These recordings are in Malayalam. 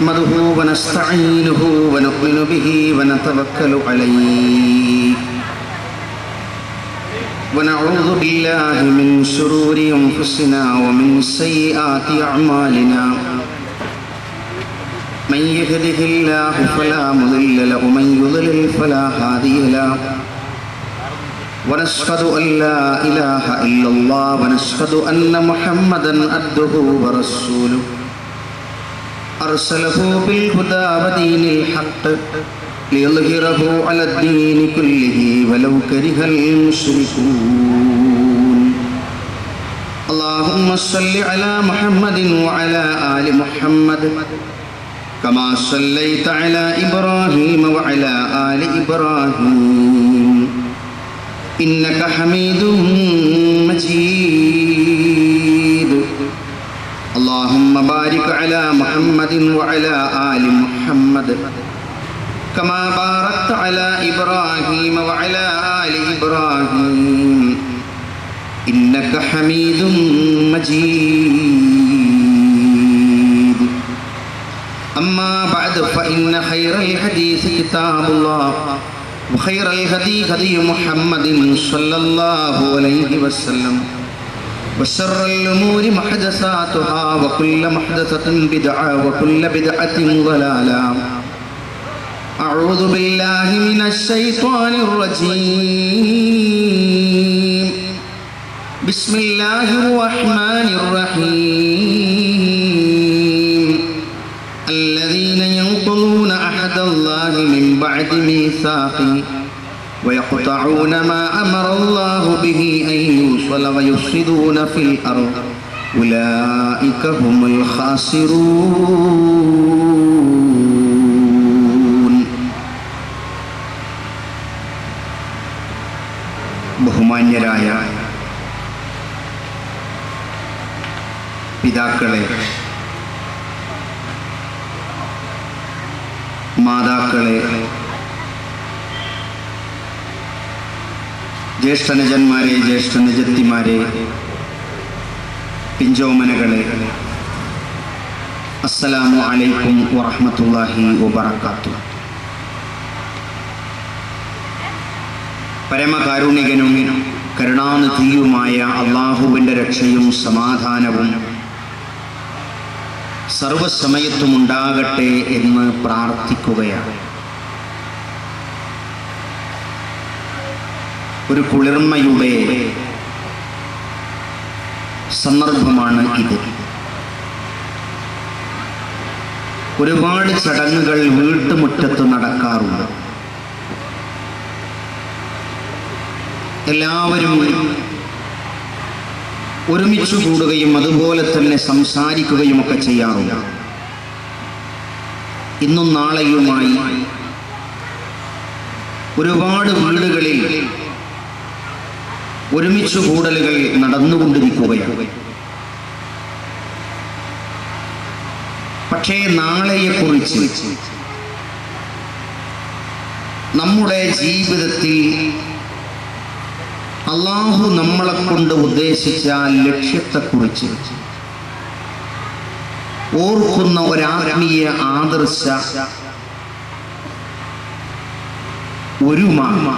نحمده ونستعينه ونؤمن به ونتوكل عليه ونعوذ بالله من شرور أنفسنا ومن سيئات أعمالنا من يهده الله فلا مضل له ومن يضلل فلا هادي له ونشهد أن لا إله إلا الله ونشهد أن محمدا عبده ورسوله أرسله بالهدى ودين الحق ليظهره على الدين كله ولو كره المشركون اللهم صل على محمد وعلى آل محمد كما صليت على إبراهيم وعلى آل إبراهيم إنك حميد مجيد اللهم بارك على محمد وعلى آل محمد كما باركت على إبراهيم وعلى آل إبراهيم إنك حميد مجيد أما بعد فإن خير الحديث كتاب الله وخير الهدي هدي محمد صلى الله عليه وسلم وشر الأمور محدثاتها وكل محدثة بدعة وكل بدعة ضلالة أعوذ بالله من الشيطان الرجيم بسم الله الرحمن الرحيم الذين ينقضون عهد الله من بعد ميثاقه ويقطعون ما أمر الله به أن يوصل ويفسدون في الأرض أولئك هم الخاسرون. ബഹുമാന്യരായ പിതാക്കളെ, മാതാക്കളെ, ജ്യേഷ്ഠനുജന്മാരെ, ജ്യേഷ്ഠനുജത്തിമാരെ, പിഞ്ചോമനകളെ, അസ്സലാമു അലൈക്കും വറഹ്മത്തുള്ളാഹി വബറകാതുഹു. പരമകാരുണികനും കരുണാനിധിയുമായ അല്ലാഹുവിൻ്റെ രക്ഷയും സമാധാനവും സർവസമയത്തും ഉണ്ടാകട്ടെ എന്ന് പ്രാർത്ഥിക്കുകയാണ്. ഒരു കുളിർമയുടെ സന്ദർഭമാണ് ഇത്. ഒരുപാട് ചടങ്ങുകൾ വീട്ടുമുറ്റത്ത് നടക്കാറുണ്ട്. എല്ലാവരും ഒരുമിച്ച് കൂടുകയും അതുപോലെ തന്നെ സംസാരിക്കുകയും ഒക്കെ ചെയ്യാറുണ്ട്. ഇന്നും നാളെയുമായി ഒരുപാട് വീടുകളിൽ ഒരുമിച്ച് കൂടലുകൾ നടന്നുകൊണ്ടിരിക്കുകയാണ്. പക്ഷേ നാളെയെക്കുറിച്ച് നമ്മുടെ ജീവിതത്തിൽ അല്ലാഹു നമ്മളെ കൊണ്ട് ഉദ്ദേശിച്ച ലക്ഷ്യത്തെക്കുറിച്ച് ഓർക്കുന്ന ഒരാത്മീയ ആദർശ ഒരുമ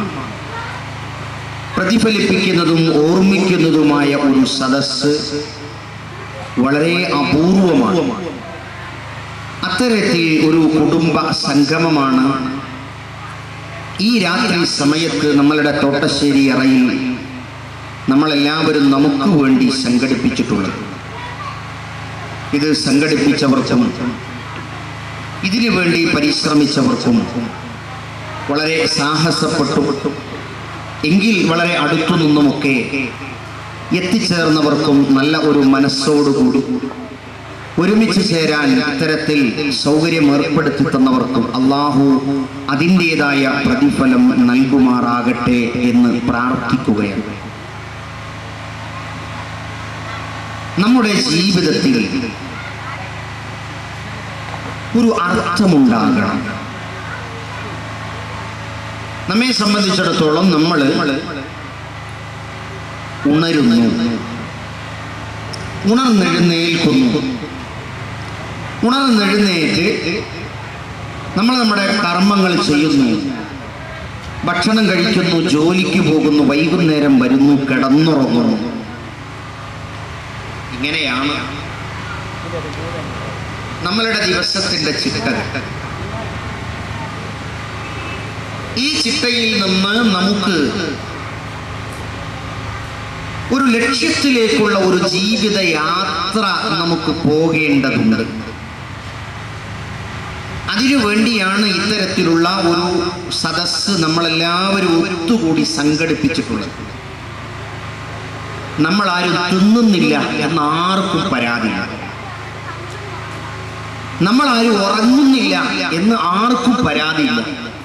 പ്രതിഫലിപ്പിക്കുന്നതും ഓർമ്മിക്കുന്നതുമായ ഒരു സദസ്സ് വളരെ അപൂർവമാണ്. അത്തരത്തിൽ ഒരു കുടുംബ സംഗമമാണ് ഈ രാത്രി സമയത്ത് നമ്മളുടെ തോട്ടശ്ശേരി അറയിൽ നമ്മളെല്ലാവരും നമുക്ക് വേണ്ടി സംഘടിപ്പിച്ചിട്ടുള്ളത്. ഇത് സംഘടിപ്പിച്ചവർക്കും ഇതിനു വേണ്ടി പരിശ്രമിച്ചവർക്കും വളരെ സാഹസപ്പെട്ടു എങ്കിൽ വളരെ അടുത്തു നിന്നുമൊക്കെ എത്തിച്ചേർന്നവർക്കും നല്ല ഒരു മനസ്സോടുകൂടി ഒരുമിച്ച് ചേരാൻ ഇത്തരത്തിൽ സൗകര്യം ഏർപ്പെടുത്തി തന്നവർക്കും അല്ലാഹു അതിൻ്റെതായ പ്രതിഫലം നൽകുമാറാകട്ടെ എന്ന് പ്രാർത്ഥിക്കുകയാണ്. നമ്മുടെ ജീവിതത്തിൽ ഒരു അർത്ഥമുണ്ടാകണം. നമ്മെ സംബന്ധിച്ചിടത്തോളം നമ്മൾ ഉണരുന്നു, ഉണർന്നെഴുന്നേൽക്കുന്നു, ഉണർന്നെഴുന്നേറ്റ് നമ്മൾ നമ്മുടെ കർമ്മങ്ങൾ ചെയ്യുന്നു, ഭക്ഷണം കഴിക്കുന്നു, ജോലിക്ക് പോകുന്നു, വൈകുന്നേരം വരുന്നു, കിടന്നുറങ്ങുന്നു. ഇങ്ങനെയാണ് നമ്മളുടെ ദിവസത്തിന്റെ ചിട്ടകൾ. ഈ ചിട്ടയിൽ നിന്ന് നമുക്ക് ഒരു ലക്ഷ്യത്തിലേക്കുള്ള ഒരു ജീവിത യാത്ര നമുക്ക് പോകേണ്ടതുണ്ട്. അതിനു വേണ്ടിയാണ് ഇത്തരത്തിലുള്ള ഒരു സദസ്സ് നമ്മളെല്ലാവരും ഒത്തുകൂടി സംഘടിപ്പിച്ചിട്ടുള്ളത്. നമ്മളാരും തിന്നുന്നില്ല എന്നാർക്കും പരാതിയില്ല, നമ്മളാരും ഉറങ്ങുന്നില്ല എന്ന് ആർക്കും പരാതിയില്ല.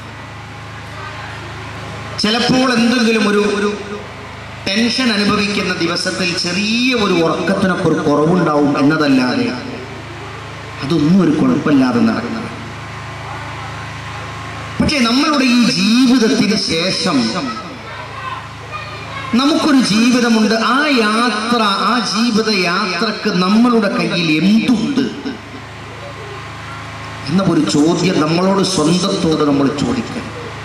ചിലപ്പോൾ എന്തെങ്കിലും ഒരു ടെൻഷൻ അനുഭവിക്കുന്ന ദിവസത്തിൽ ചെറിയ ഒരു ഉറക്കത്തിനൊക്കെ ഒരു കുറവുണ്ടാവും എന്നതല്ലാതെ അതൊന്നും ഒരു കുഴപ്പമില്ലാതെ നടക്കുന്നത്. പക്ഷെ നമ്മളുടെ ഈ ജീവിതത്തിന് ശേഷം നമുക്കൊരു ജീവിതമുണ്ട്. ആ യാത്ര, ആ ജീവിത യാത്രക്ക് നമ്മളുടെ കയ്യിൽ എന്തുണ്ട് എന്ന ഒരു ചോദ്യം നമ്മളോട് സ്വന്തത്തോട് നമ്മൾ ചോദിക്കണം.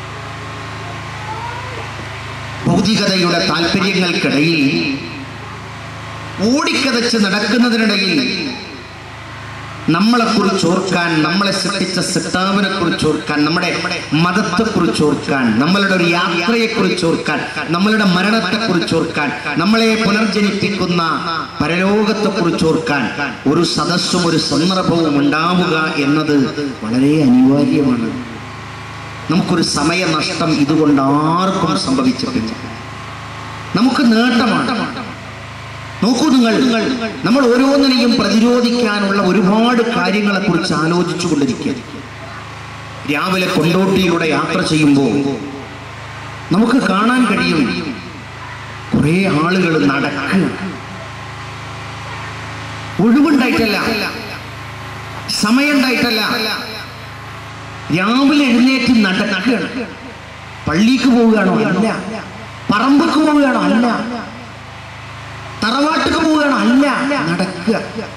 ഭൗതികതയുടെ താല്പര്യങ്ങൾക്കിടയിൽ ഓടിക്കതച്ച് നടക്കുന്നതിനിടയിൽ നമ്മളെക്കുറിച്ച് ഓർക്കാൻ, നമ്മളെ സൃഷ്ടിച്ച സൃഷ്ടാവിനെ കുറിച്ച് ഓർക്കാൻ, നമ്മുടെ മതത്തെക്കുറിച്ച് ഓർക്കാൻ, നമ്മളുടെ ഒരു യാത്രയെക്കുറിച്ച് ഓർക്കാൻ, നമ്മളുടെ മരണത്തെക്കുറിച്ച് ഓർക്കാൻ, നമ്മളെ പുനർജനിപ്പിക്കുന്ന പരലോകത്തെക്കുറിച്ച് ഓർക്കാൻ ഒരു സദസ്സും ഒരു സന്ദർഭവും ഉണ്ടാവുക എന്നത് വളരെ അനിവാര്യമാണ്. നമുക്കൊരു സമയനഷ്ടം ഇതുകൊണ്ട് ആർക്കും സംഭവിച്ചിട്ടില്ല. നമുക്ക് നേട്ടമാണ്. നോക്കൂ, നമ്മൾ ഓരോന്നിനെയും പ്രതിരോധിക്കാനുള്ള ഒരുപാട് കാര്യങ്ങളെ കുറിച്ച് ആലോചിച്ചു കൊണ്ടിരിക്കുക. രാവിലെ കൊണ്ടോട്ടിയിലൂടെ യാത്ര ചെയ്യുമ്പോൾ നമുക്ക് കാണാൻ കഴിയും കുറെ ആളുകൾ നടക്കുക. ഒഴിവുണ്ടായിട്ടല്ല, സമയമുണ്ടായിട്ടല്ല, രാവിലെ എഴുന്നേറ്റ് നടക്കുകയാണ്. പള്ളിക്ക് പോവുകയാണോ? അല്ല. പറമ്പക്ക് പോവുകയാണോ? അല്ല. തറവാട്ടിക്ക് പോവുകയാണോ? അല്ല. നടക്കുക.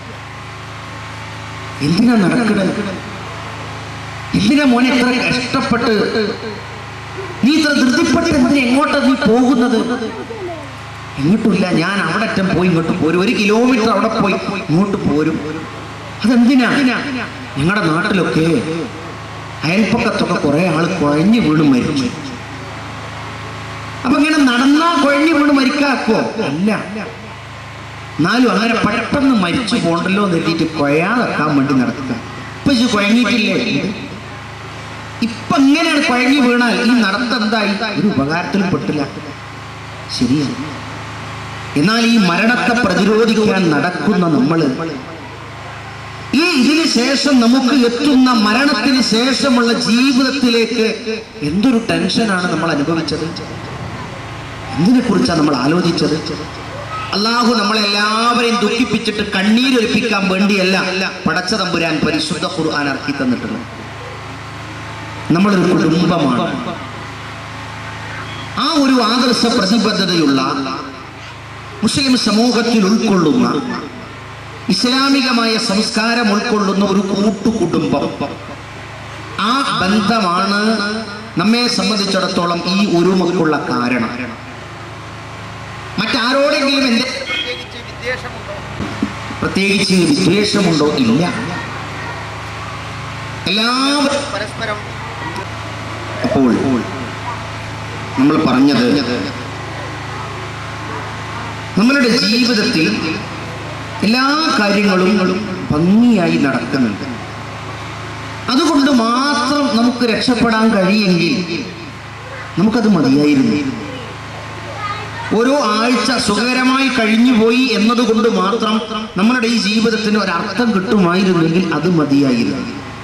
എന്തിനാ നടക്കുന്നത്? എന്തിനാ മോനെ ഇത്ര കഷ്ടപ്പെട്ട്, നീ ഇത്ര ധൃതിപ്പെട്ട് എന്തിനാ എങ്ങോട്ടാ നീ പോകുന്നത്? എങ്ങോട്ടില്ല, ഞാൻ അവിടെ അറ്റം പോയി ഇങ്ങോട്ട് പോരും, 1 കിലോമീറ്റർ അവിടെ പോയി ഇങ്ങോട്ട് പോരും. അതെന്തിനാ? ഞങ്ങളുടെ നാട്ടിലൊക്കെ അയൽപ്പക്കത്തൊക്കെ കുറെ ആള് കുഴഞ്ഞു വീണ് മരിച്ചു. അപ്പൊ ഇങ്ങനെ നടന്നാ കുഴഞ്ഞു വീണ് മരിക്കാക്കോ? അല്ല. എന്നാലും അങ്ങനെ പെട്ടെന്ന് മരിച്ചു പോണ്ടല്ലോ എന്ന് എഴുതിയിട്ട് കുഴയാതെക്കാൻ വേണ്ടി നടക്കുക. ഇപ്പൊ ഇത് കുഴങ്ങിയിട്ടില്ലേ? ഇപ്പൊ ഇങ്ങനെയാണ് കുഴഞ്ഞു വീണാൽ ഈ നടത്തം എന്തായി? ഒരു ഉപകാരത്തിലും പെട്ടില്ല. ശരിയാണ്. എന്നാൽ ഈ മരണത്തെ പ്രതിരോധിക്കാൻ നടക്കുന്ന നമ്മള്, ഈ ഇതിന് ശേഷം നമുക്ക് എത്തുന്ന മരണത്തിന് ശേഷമുള്ള ജീവിതത്തിലേക്ക് എന്തൊരു ടെൻഷനാണ് നമ്മൾ അനുഭവിച്ചത്, എന്തിനെ കുറിച്ചാണ് നമ്മൾ ആലോചിച്ചത്? അല്ലാഹു നമ്മളെല്ലാവരെയും ദുഃഖിപ്പിച്ചിട്ട് കണ്ണീരൊലിപ്പിക്കാൻ വേണ്ടിയല്ല പടച്ച തമ്പുരാൻ പരിശുദ്ധ ഖുർആൻ ഇറക്കി തന്നിട്ടുള്ളത്. നമ്മളൊരു കുടുംബമാണ്. ആ ഒരു ആദർശ പ്രതിബദ്ധതയുള്ള മുസ്ലിം സമൂഹത്തിൽ ഉൾക്കൊള്ളുന്ന, ഇസ്ലാമികമായ സംസ്കാരം ഉൾക്കൊള്ളുന്ന ഒരു കൂട്ടുകുടുംബം, ആ ബന്ധമാണ് നമ്മെ സംബന്ധിച്ചിടത്തോളം ഈ ഒരുമക്കുള്ള കാരണം. മറ്റാരോടെങ്കിലും പ്രത്യേകിച്ച് വിദ്വേഷമുണ്ടോ? ഇല്ല. എല്ലാവരും പരസ്പരം. അപ്പോൾ നമ്മൾ പറഞ്ഞത്, നമ്മളുടെ ജീവിതത്തിൽ എല്ലാ കാര്യങ്ങളും ഭംഗിയായി നടക്കുന്നുണ്ട്. അതുകൊണ്ട് മാത്രം നമുക്ക് രക്ഷപ്പെടാൻ കഴിയെങ്കിൽ നമുക്കത് മതിയായിരുന്നു. ഓരോ ആഴ്ച സുഖകരമായി കഴിഞ്ഞുപോയി എന്നതുകൊണ്ട് മാത്രം നമ്മളുടെ ഈ ജീവിതത്തിന് ഒരർത്ഥം കിട്ടുമായിരുന്നെങ്കിൽ അത് മതിയായിരുന്നു.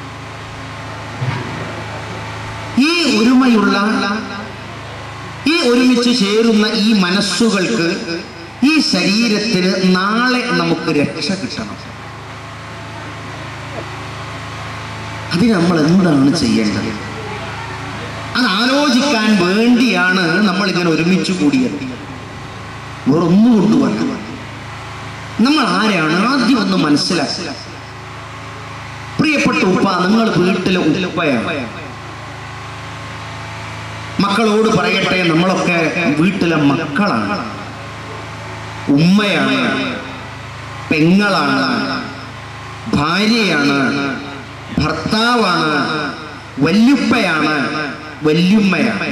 ഈ ഒരുമയുള്ള, ഈ ഒരുമിച്ച് ചേരുന്ന ഈ മനസ്സുകൾക്ക്, ഈ ശരീരത്തിന് നാളെ നമുക്ക് രക്ഷ കിട്ടണം. അതിന് നമ്മൾ എന്താണ് ചെയ്യേണ്ടത്? അത് ആലോചിക്കാൻ വേണ്ടിയാണ് നമ്മൾ ഇങ്ങനെ ഒരുമിച്ച് കൂടിയത്. വേറൊന്നും കൊണ്ടുവരണം. നമ്മൾ ആരാണ് ആദ്യം ഒന്ന് മനസ്സിലാക്കുക. പ്രിയപ്പെട്ട ഉപ്പ, നിങ്ങൾ വീട്ടിലെ ഉപ്പയാണ്. മക്കളോട് പറയട്ടെ, നമ്മളൊക്കെ വീട്ടിലെ മക്കളാണ്, ഉമ്മയാണ്, പെങ്ങളാണ്, ഭാര്യയാണ്, ഭർത്താവാണ്, വല്യുപ്പയാണ്, വല്യുമ്മയാണ്.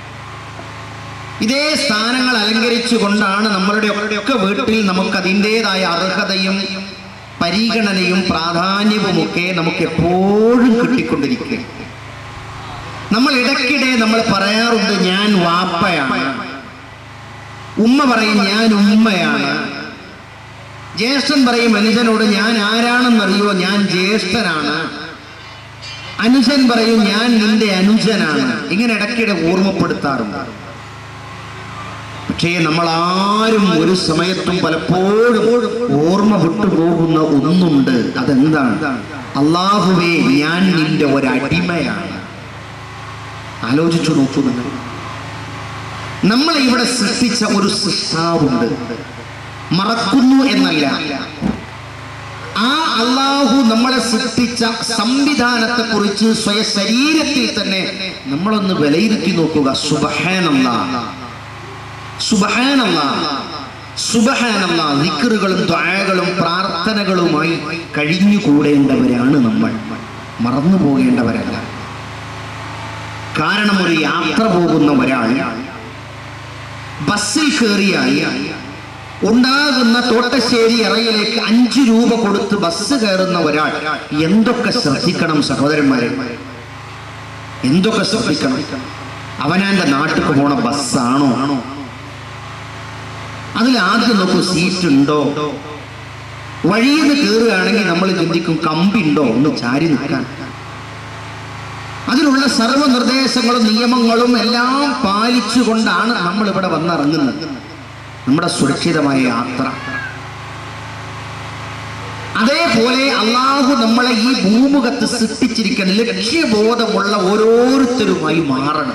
ഇതേ സ്ഥാനങ്ങൾ അലങ്കരിച്ചുകൊണ്ടാണ് നമ്മളുടെ ഒക്കെ വീട്ടിൽ നമുക്ക് അതിൻ്റെതായ അർഹതയും പരിഗണനയും പ്രാധാന്യവുമൊക്കെ നമുക്ക് എപ്പോഴും കിട്ടിക്കൊണ്ടിരിക്കുക. നമ്മൾ ഇടയ്ക്കിടെ നമ്മൾ പറയാറുണ്ട്, ഞാൻ വാപ്പയാണ്. ഉമ്മ പറയും, ഞാൻ ഉമ്മയാണ്. ജ്യേഷ്ഠൻ പറയും അനുജനോട്, ഞാൻ ആരാണെന്നറിയോ, ഞാൻ ജ്യേഷ്ഠനാണ്. അനുജൻ പറയും, ഞാൻ നിന്റെ അനുജനാണ്. ഇങ്ങനെ ഇടയ്ക്കിടെ ഓർമ്മപ്പെടുത്താറുണ്ട്. പക്ഷേ നമ്മൾ ആരും ഒരു സമയത്തും പലപ്പോഴും ഓർമ്മ വിട്ടുപോകുന്ന ഒന്നുണ്ട്. അതെന്താണ്? അല്ലാഹുവേ, ഞാൻ നിന്റെ ഒരടിമയാണ്. ആലോചിച്ചു നോക്കൂ നിങ്ങൾ. നമ്മളെ ഇവിടെ സൃഷ്ടിച്ച ഒരു സൃഷ്ടാവുണ്ട്, മറക്കുന്നു എന്നല്ല. ആ അല്ലാഹു നമ്മളെ സൃഷ്ടിച്ച സംവിധാനത്തെ കുറിച്ച് സ്വയ ശരീരത്തിൽ തന്നെ നമ്മളൊന്ന് വിലയിരുത്തി നോക്കുക. സുബ്ഹാനല്ലാഹ്, സുബ്ഹാനല്ലാഹ്, സുബ്ഹാനല്ലാഹ്. ദിക്റുകളും ദുആകളും പ്രാർത്ഥനകളുമായി കഴിഞ്ഞുകൂടേണ്ടവരാണ് നമ്മൾ, മറന്നു പോകേണ്ടവരല്ല. കാരണം ഒരു യാത്ര പോകുന്ന ഒരാൾ ബസ്സിൽ കയറിയാൽ ഉണ്ടാകുന്ന തോട്ടശ്ശേരി അറയിലേക്ക് 5 രൂപ കൊടുത്ത് ബസ് കയറുന്ന ഒരാൾ എന്തൊക്കെ ശ്രദ്ധിക്കണം സഹോദരന്മാരെ, എന്തൊക്കെ ശ്രദ്ധിക്കണം. അവനാന്റെ നാട്ടിൽ പോണ ബസ്സാണോ, അതിൽ ആദ്യം നോക്കൂ, സീറ്റ് ഉണ്ടോ. വഴിയിൽ നിന്ന് കയറുകയാണെങ്കിൽ നമ്മൾ ചിന്തിക്കും, കമ്പിണ്ടോ ഒന്ന് ചാരി നിൽക്കാൻ. അതിനുള്ള സർവ്വ നിർദ്ദേശങ്ങളും നിയമങ്ങളും എല്ലാം പാലിച്ചുകൊണ്ടാണ് നമ്മൾ ഇവിടെ വന്നിറങ്ങുന്നത്, നമ്മുടെ സുരക്ഷിതമായ യാത്ര. അതേപോലെ അല്ലാഹു നമ്മളെ ഈ ഭൂമുഖത്ത് സൃഷ്ടിച്ചിരിക്കുന്ന ലക്ഷ്യബോധമുള്ള ഓരോരുത്തരുമായി മാറണം.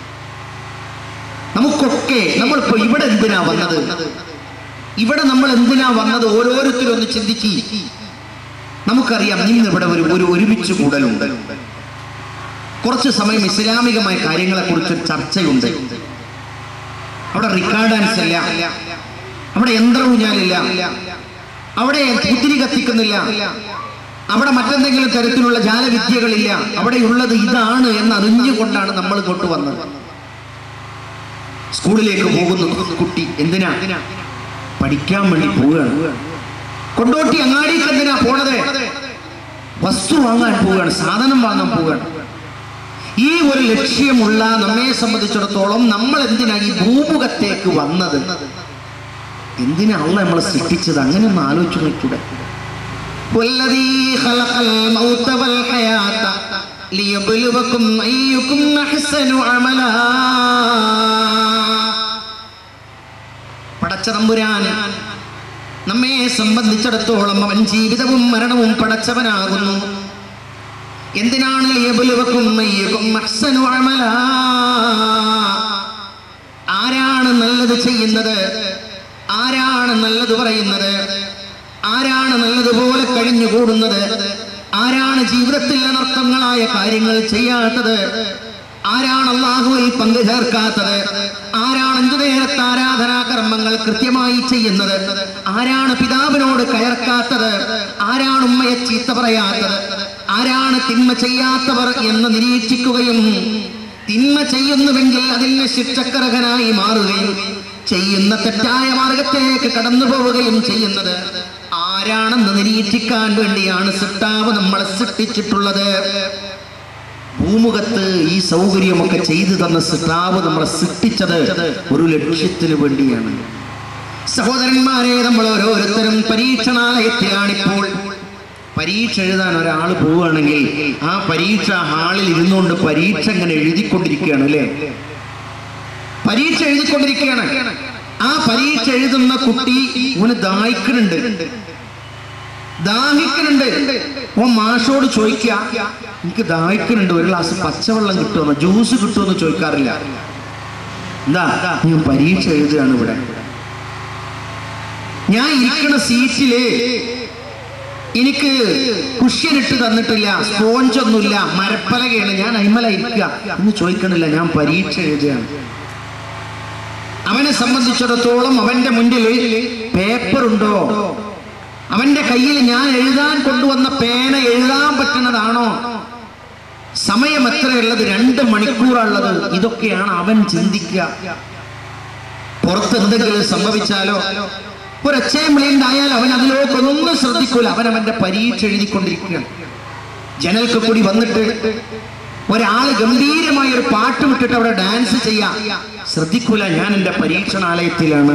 നമുക്കൊക്കെ നമ്മളിപ്പോ ഇവിടെ എന്തിനാ വന്നത്, ഇവിടെ നമ്മൾ എന്തിനാ വന്നത്, ഓരോരുത്തരും ഒന്ന് ചിന്തിക്കി. നമുക്കറിയാം, ഇന്ന് ഇവിടെ ഒരു ഒരുമിച്ച് കൂടലുണ്ട്. കുറച്ച് സമയം ഇസ്ലാമികമായ കാര്യങ്ങളെ കുറിച്ച് ചർച്ചയുണ്ട്. അവിടെ റിക്കാർഡ് ഡാൻസ് ഇല്ല, അവിടെ യന്ത്രഊഞ്ഞാലില്ല, അവിടെ കുത്തിരി കത്തിക്കുന്നില്ല, അവിടെ മറ്റെന്തെങ്കിലും തരത്തിലുള്ള ജാലവിദ്യകളില്ല. അവിടെയുള്ളത് ഇതാണ് എന്നറിഞ്ഞുകൊണ്ടാണ് നമ്മൾ ഇങ്ങോട്ട് വന്നത്. സ്കൂളിലേക്ക് പോകുന്ന കുട്ടി എന്തിനാ? പഠിക്കാൻ വേണ്ടി പോവുകയാണ്. കൊണ്ടോട്ടി അങ്ങാടിക്ക് എന്തിനാ പോണത്? വസ്തു വാങ്ങാൻ പോവുകയാണ്, സാധനം വാങ്ങാൻ പോവുകയാണ്. ഈ ഒരു ലക്ഷ്യമുള്ള നമ്മെ സംബന്ധിച്ചിടത്തോളം നമ്മൾ എന്തിനാ ഈ ഭൂമുഖത്തേക്ക് വന്നത്? എന്തിനാ അള്ളാഹ് നമ്മളെ സൃഷ്ടിച്ചത്? അങ്ങനെ ഒന്ന് ആലോചിച്ചു നോക്കൂടെ? വല്ലദീ ഖലഖൽ മൗത വൽ ഹയാത ലിയബ്ലുവകും അയ്യുകും അഹ്സനു അമലാ. പടച്ച തമ്പുരാൻ നമ്മെ സംബന്ധിച്ചിടത്തോളം അവൻ ജീവിതവും മരണവും പടച്ചവനാകുന്നു. എന്തിനാണ്? ലിയബ്ലുവകും അയ്യുകും അഹ്സനു അമലാ. ആരാണ് നല്ലത് ചെയ്യുന്നത്? ആരാണ് നല്ലത് പറയുന്നത്? ആരാണ് നല്ലതുപോലെ കഴിഞ്ഞുകൂടുന്നത്? ആരാണ് ജീവിതത്തിൽ അനർത്ഥങ്ങളായ കാര്യങ്ങൾ ചെയ്യാത്തത്? ആരാണ് അല്ലാഹുവിൽ പങ്കു ചേർക്കാത്തത്? ആരാണ് 5 നേരത്തെ ആരാധനാ കർമ്മങ്ങൾ കൃത്യമായി ചെയ്യുന്നത്? ആരാണ് പിതാവിനോട് കയർക്കാത്തത്? ആരാണ് ഉമ്മയെ ചീത്ത പറയാത്തത്? ആരാണ് തിന്മ ചെയ്യാത്തവർ എന്ന് നിരീക്ഷിക്കുകയും തിന്മ ചെയ്യുന്നുവെങ്കിൽ അതിന് ശിക്ഷക്കർഹനായി മാറുകയും ചെയ്യുന്ന തെറ്റായ മാർഗത്തിലേക്ക് കടന്നു പോവുകയും ചെയ്യുന്നത് ആരാണെന്ന് നിരീക്ഷിക്കാൻ വേണ്ടിയാണ് സൃഷ്ടാവ് നമ്മളെ സൃഷ്ടിച്ചിട്ടുള്ളത്. ഭൂമുഖത്ത് ഈ സൗകര്യമൊക്കെ ചെയ്തു തന്ന സൃഷ്ടാവ് നമ്മളെ സൃഷ്ടിച്ചത് ഒരു ലക്ഷ്യത്തിന് വേണ്ടിയാണ്. സഹോദരന്മാരെ, നമ്മൾ ഓരോരുത്തരും പരീക്ഷണാലയത്തിലാണിപ്പോൾ. പരീക്ഷ എഴുതാൻ ഒരാൾ പോവുകയാണെങ്കിൽ ആ പരീക്ഷ ഹാളിൽ ഇരുന്നുകൊണ്ട് പരീക്ഷ ഇങ്ങനെ എഴുതിക്കൊണ്ടിരിക്കുകയാണ് അല്ലേ? പരീക്ഷ എഴുതിക്കൊണ്ടിരിക്കുകയാണ്. ആ പരീക്ഷ എഴുതുന്ന കുട്ടി ഓന് ദാഹിക്കുന്നുണ്ട്. ഓ മാഷോട് ചോദിക്കുക, എനിക്ക് ദാഹിക്കുന്നുണ്ട്, ഒരു ഗ്ലാസ് പച്ചവെള്ളം കിട്ടുമെന്നോ ജ്യൂസ് കിട്ടുമെന്ന് ചോദിക്കാറില്ല. എന്താ? ഞാൻ പരീക്ഷ എഴുതുകയാണ് ഇവിടെ. ഞാൻ ഇരിക്കുന്ന സീറ്റില് എനിക്ക് കുഷ്യനിട്ട് തന്നിട്ടില്ല, സ്പോഞ്ചൊന്നുമില്ല, മരപ്പലകയാണ്, ഞാൻ അയിമല ഇരിക്കുക എന്ന് ചോദിക്കണില്ല. ഞാൻ പരീക്ഷ എഴുതുകയാണ്. അവനെ സംബന്ധിച്ചിടത്തോളം അവന്റെ മുന്നിൽ പേപ്പർ ഉണ്ടോ, അവന്റെ കയ്യിൽ ഞാൻ എഴുതാൻ കൊണ്ടുവന്ന പേന എഴുതാൻ പറ്റുന്നതാണോ, സമയം എത്രയുള്ളത്, 2 മണിക്കൂറുള്ളത്, ഇതൊക്കെയാണ് അവൻ ചിന്തിക്കുക. പുറത്ത് എന്തെങ്കിലും സംഭവിച്ചാലോ, ഒരൊച്ചയും വിളിയുണ്ടായാൽ അവൻ അതിലോട്ടൊന്നും ശ്രദ്ധിക്കൂല. അവൻ അവന്റെ പരീക്ഷ എഴുതിക്കൊണ്ടിരിക്കുക. ജനൽക്ക് കൂടി വന്നിട്ട് ഒരാൾ ഗംഭീരമായ ഒരു പാട്ട് വിട്ടിട്ട് അവിടെ ഡാൻസ് ചെയ്യാം, ശ്രദ്ധിക്കൂല. ഞാൻ എന്റെ പരീക്ഷണാലയത്തിലാണ്.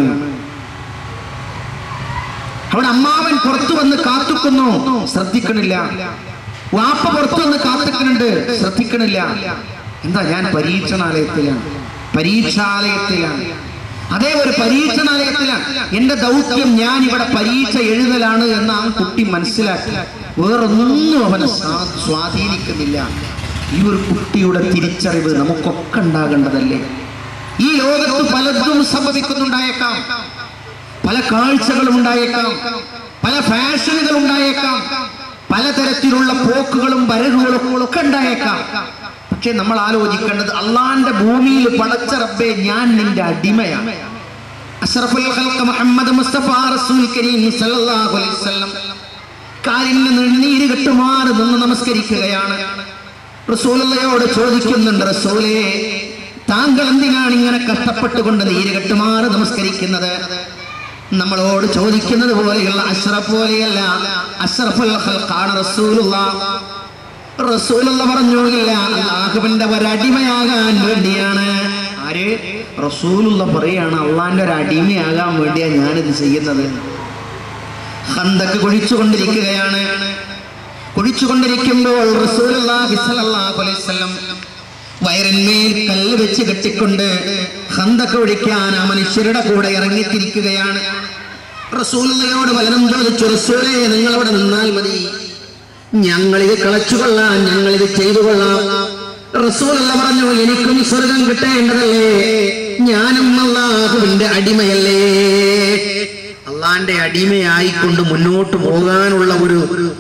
അവിടെ അമ്മാവൻ പുറത്തു വന്ന് കാത്തുക്കുന്നു, ശ്രദ്ധിക്കണില്ല. വാപ്പ പുറത്തു വന്ന് കാത്തുക്കുന്നുണ്ട്, ശ്രദ്ധിക്കണില്ല. എന്താ? ഞാൻ പരീക്ഷണാലയത്തിലാണ്, പരീക്ഷാലയത്തിലാണ്. അതേ ഒരു പരീക്ഷണാലയത്തിലാണ്. എന്റെ ദൗത്യം ഞാൻ ഇവിടെ പരീക്ഷ എഴുതലാണ് എന്ന് ആ കുട്ടി മനസ്സിലാക്കി. വേറൊന്നും അവനെ സ്വാധീനിക്കുന്നില്ല. ഈ ഒരു കുട്ടിയുടെ തിരിച്ചറിവ് നമുക്കൊക്കെ ഉണ്ടാകേണ്ടതല്ലേ? ഈ ലോകത്ത് പലതും സംഭവിക്കുന്നുണ്ടായേക്കാം, പല കാഴ്ചകളും ഉണ്ടായേക്കാം, പല ഫാഷനുകൾ ഉണ്ടായേക്കാം, പലതരത്തിലുള്ള പോക്കുകളും വരവുകളും ഒക്കെ ഉണ്ടായേക്കാം. പക്ഷെ നമ്മൾ ആലോചിക്കേണ്ടത്, അള്ളാന്റെ ഭൂമിയിൽ പടച്ച റബ്ബേ, ഞാൻ നിന്റെ അടിമയാണ്. അഷ്റഫുൽ ഖൽഖ് മുഹമ്മദ് മുസ്തഫ റസൂൽ കരീം സല്ലല്ലാഹു അലൈഹി വസല്ലം കാലിന് നീര് കെട്ടുമാറ് നിന്ന് നമസ്കരിക്കുകയാണ്. റസൂലുള്ളയോട് ചോദിക്കുന്നുണ്ട്, റസൂലേ, താങ്കൾ എന്തിനാണ് ഇങ്ങനെ കഷ്ടപ്പെട്ടുകൊണ്ട് നീര് കെട്ടുമാറ് നമസ്കരിക്കുന്നത്? നമ്മളോട് ചോദിക്കുന്നത് പോലെയുള്ള അഷ്റഫ് പോലെയല്ല, അഷ്റഫുൽ ഖൽഖാണ് റസൂലുള്ളാഹ്. റസൂലുള്ള പറഞ്ഞില്ല, അല്ലാഹുവിന്റെ ഒരടിമയാകാൻ വേണ്ടിയാണ്. ആര്? റസൂലുള്ള പറയാണ്, അള്ളാന്റെ ഒരു അടിമയാകാൻ വേണ്ടിയാണ് ഞാനിത് ചെയ്യുന്നത്. ഖന്തക്ക് കുഴിച്ചുകൊണ്ടിരിക്കുകയാണ്. കുഴിച്ചുകൊണ്ടിരിക്കുമ്പോൾ റസൂലുള്ളാഹി സ്വല്ലല്ലാഹു അലൈഹി വസല്ലം വയറിന്മേൽ കല്ല് വെച്ച് കെട്ടിക്കൊണ്ട് ഖന്തക്ക് ഒഴിക്കാൻ ആ മനുഷ്യരുടെ കൂടെ ഇറങ്ങിത്തിരിക്കുകയാണ്. റസൂലുള്ളയോട് വലനം ചോദിച്ചു, റസൂലേ, നിങ്ങൾ അവിടെ നിന്നാൽ മതി, ഞങ്ങളിത് കളച്ചുകൊള്ളാം, ഞങ്ങളിത് ചെയ്തു കൊള്ളാം. റസൂലുള്ള പറഞ്ഞു, എനിക്കും സ്വർഗം കിട്ടേണ്ടതല്ലേ, ഞാനും അല്ലാഹുവിന്റെ അടിമയല്ലേ. അള്ളാന്റെ അടിമയായിക്കൊണ്ട് മുന്നോട്ട് പോകാനുള്ള ഒരു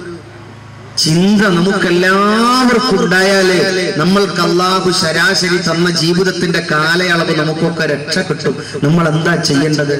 ചിന്ത നമുക്കെല്ലാവർക്കും ഉണ്ടായാലേ നമ്മൾക്ക് അല്ലാഹു ശരാശരി തന്ന ജീവിതത്തിന്റെ കാലയളവ് നമുക്കൊക്കെ രക്ഷ കിട്ടും. നമ്മൾ എന്താ ചെയ്യേണ്ടത്?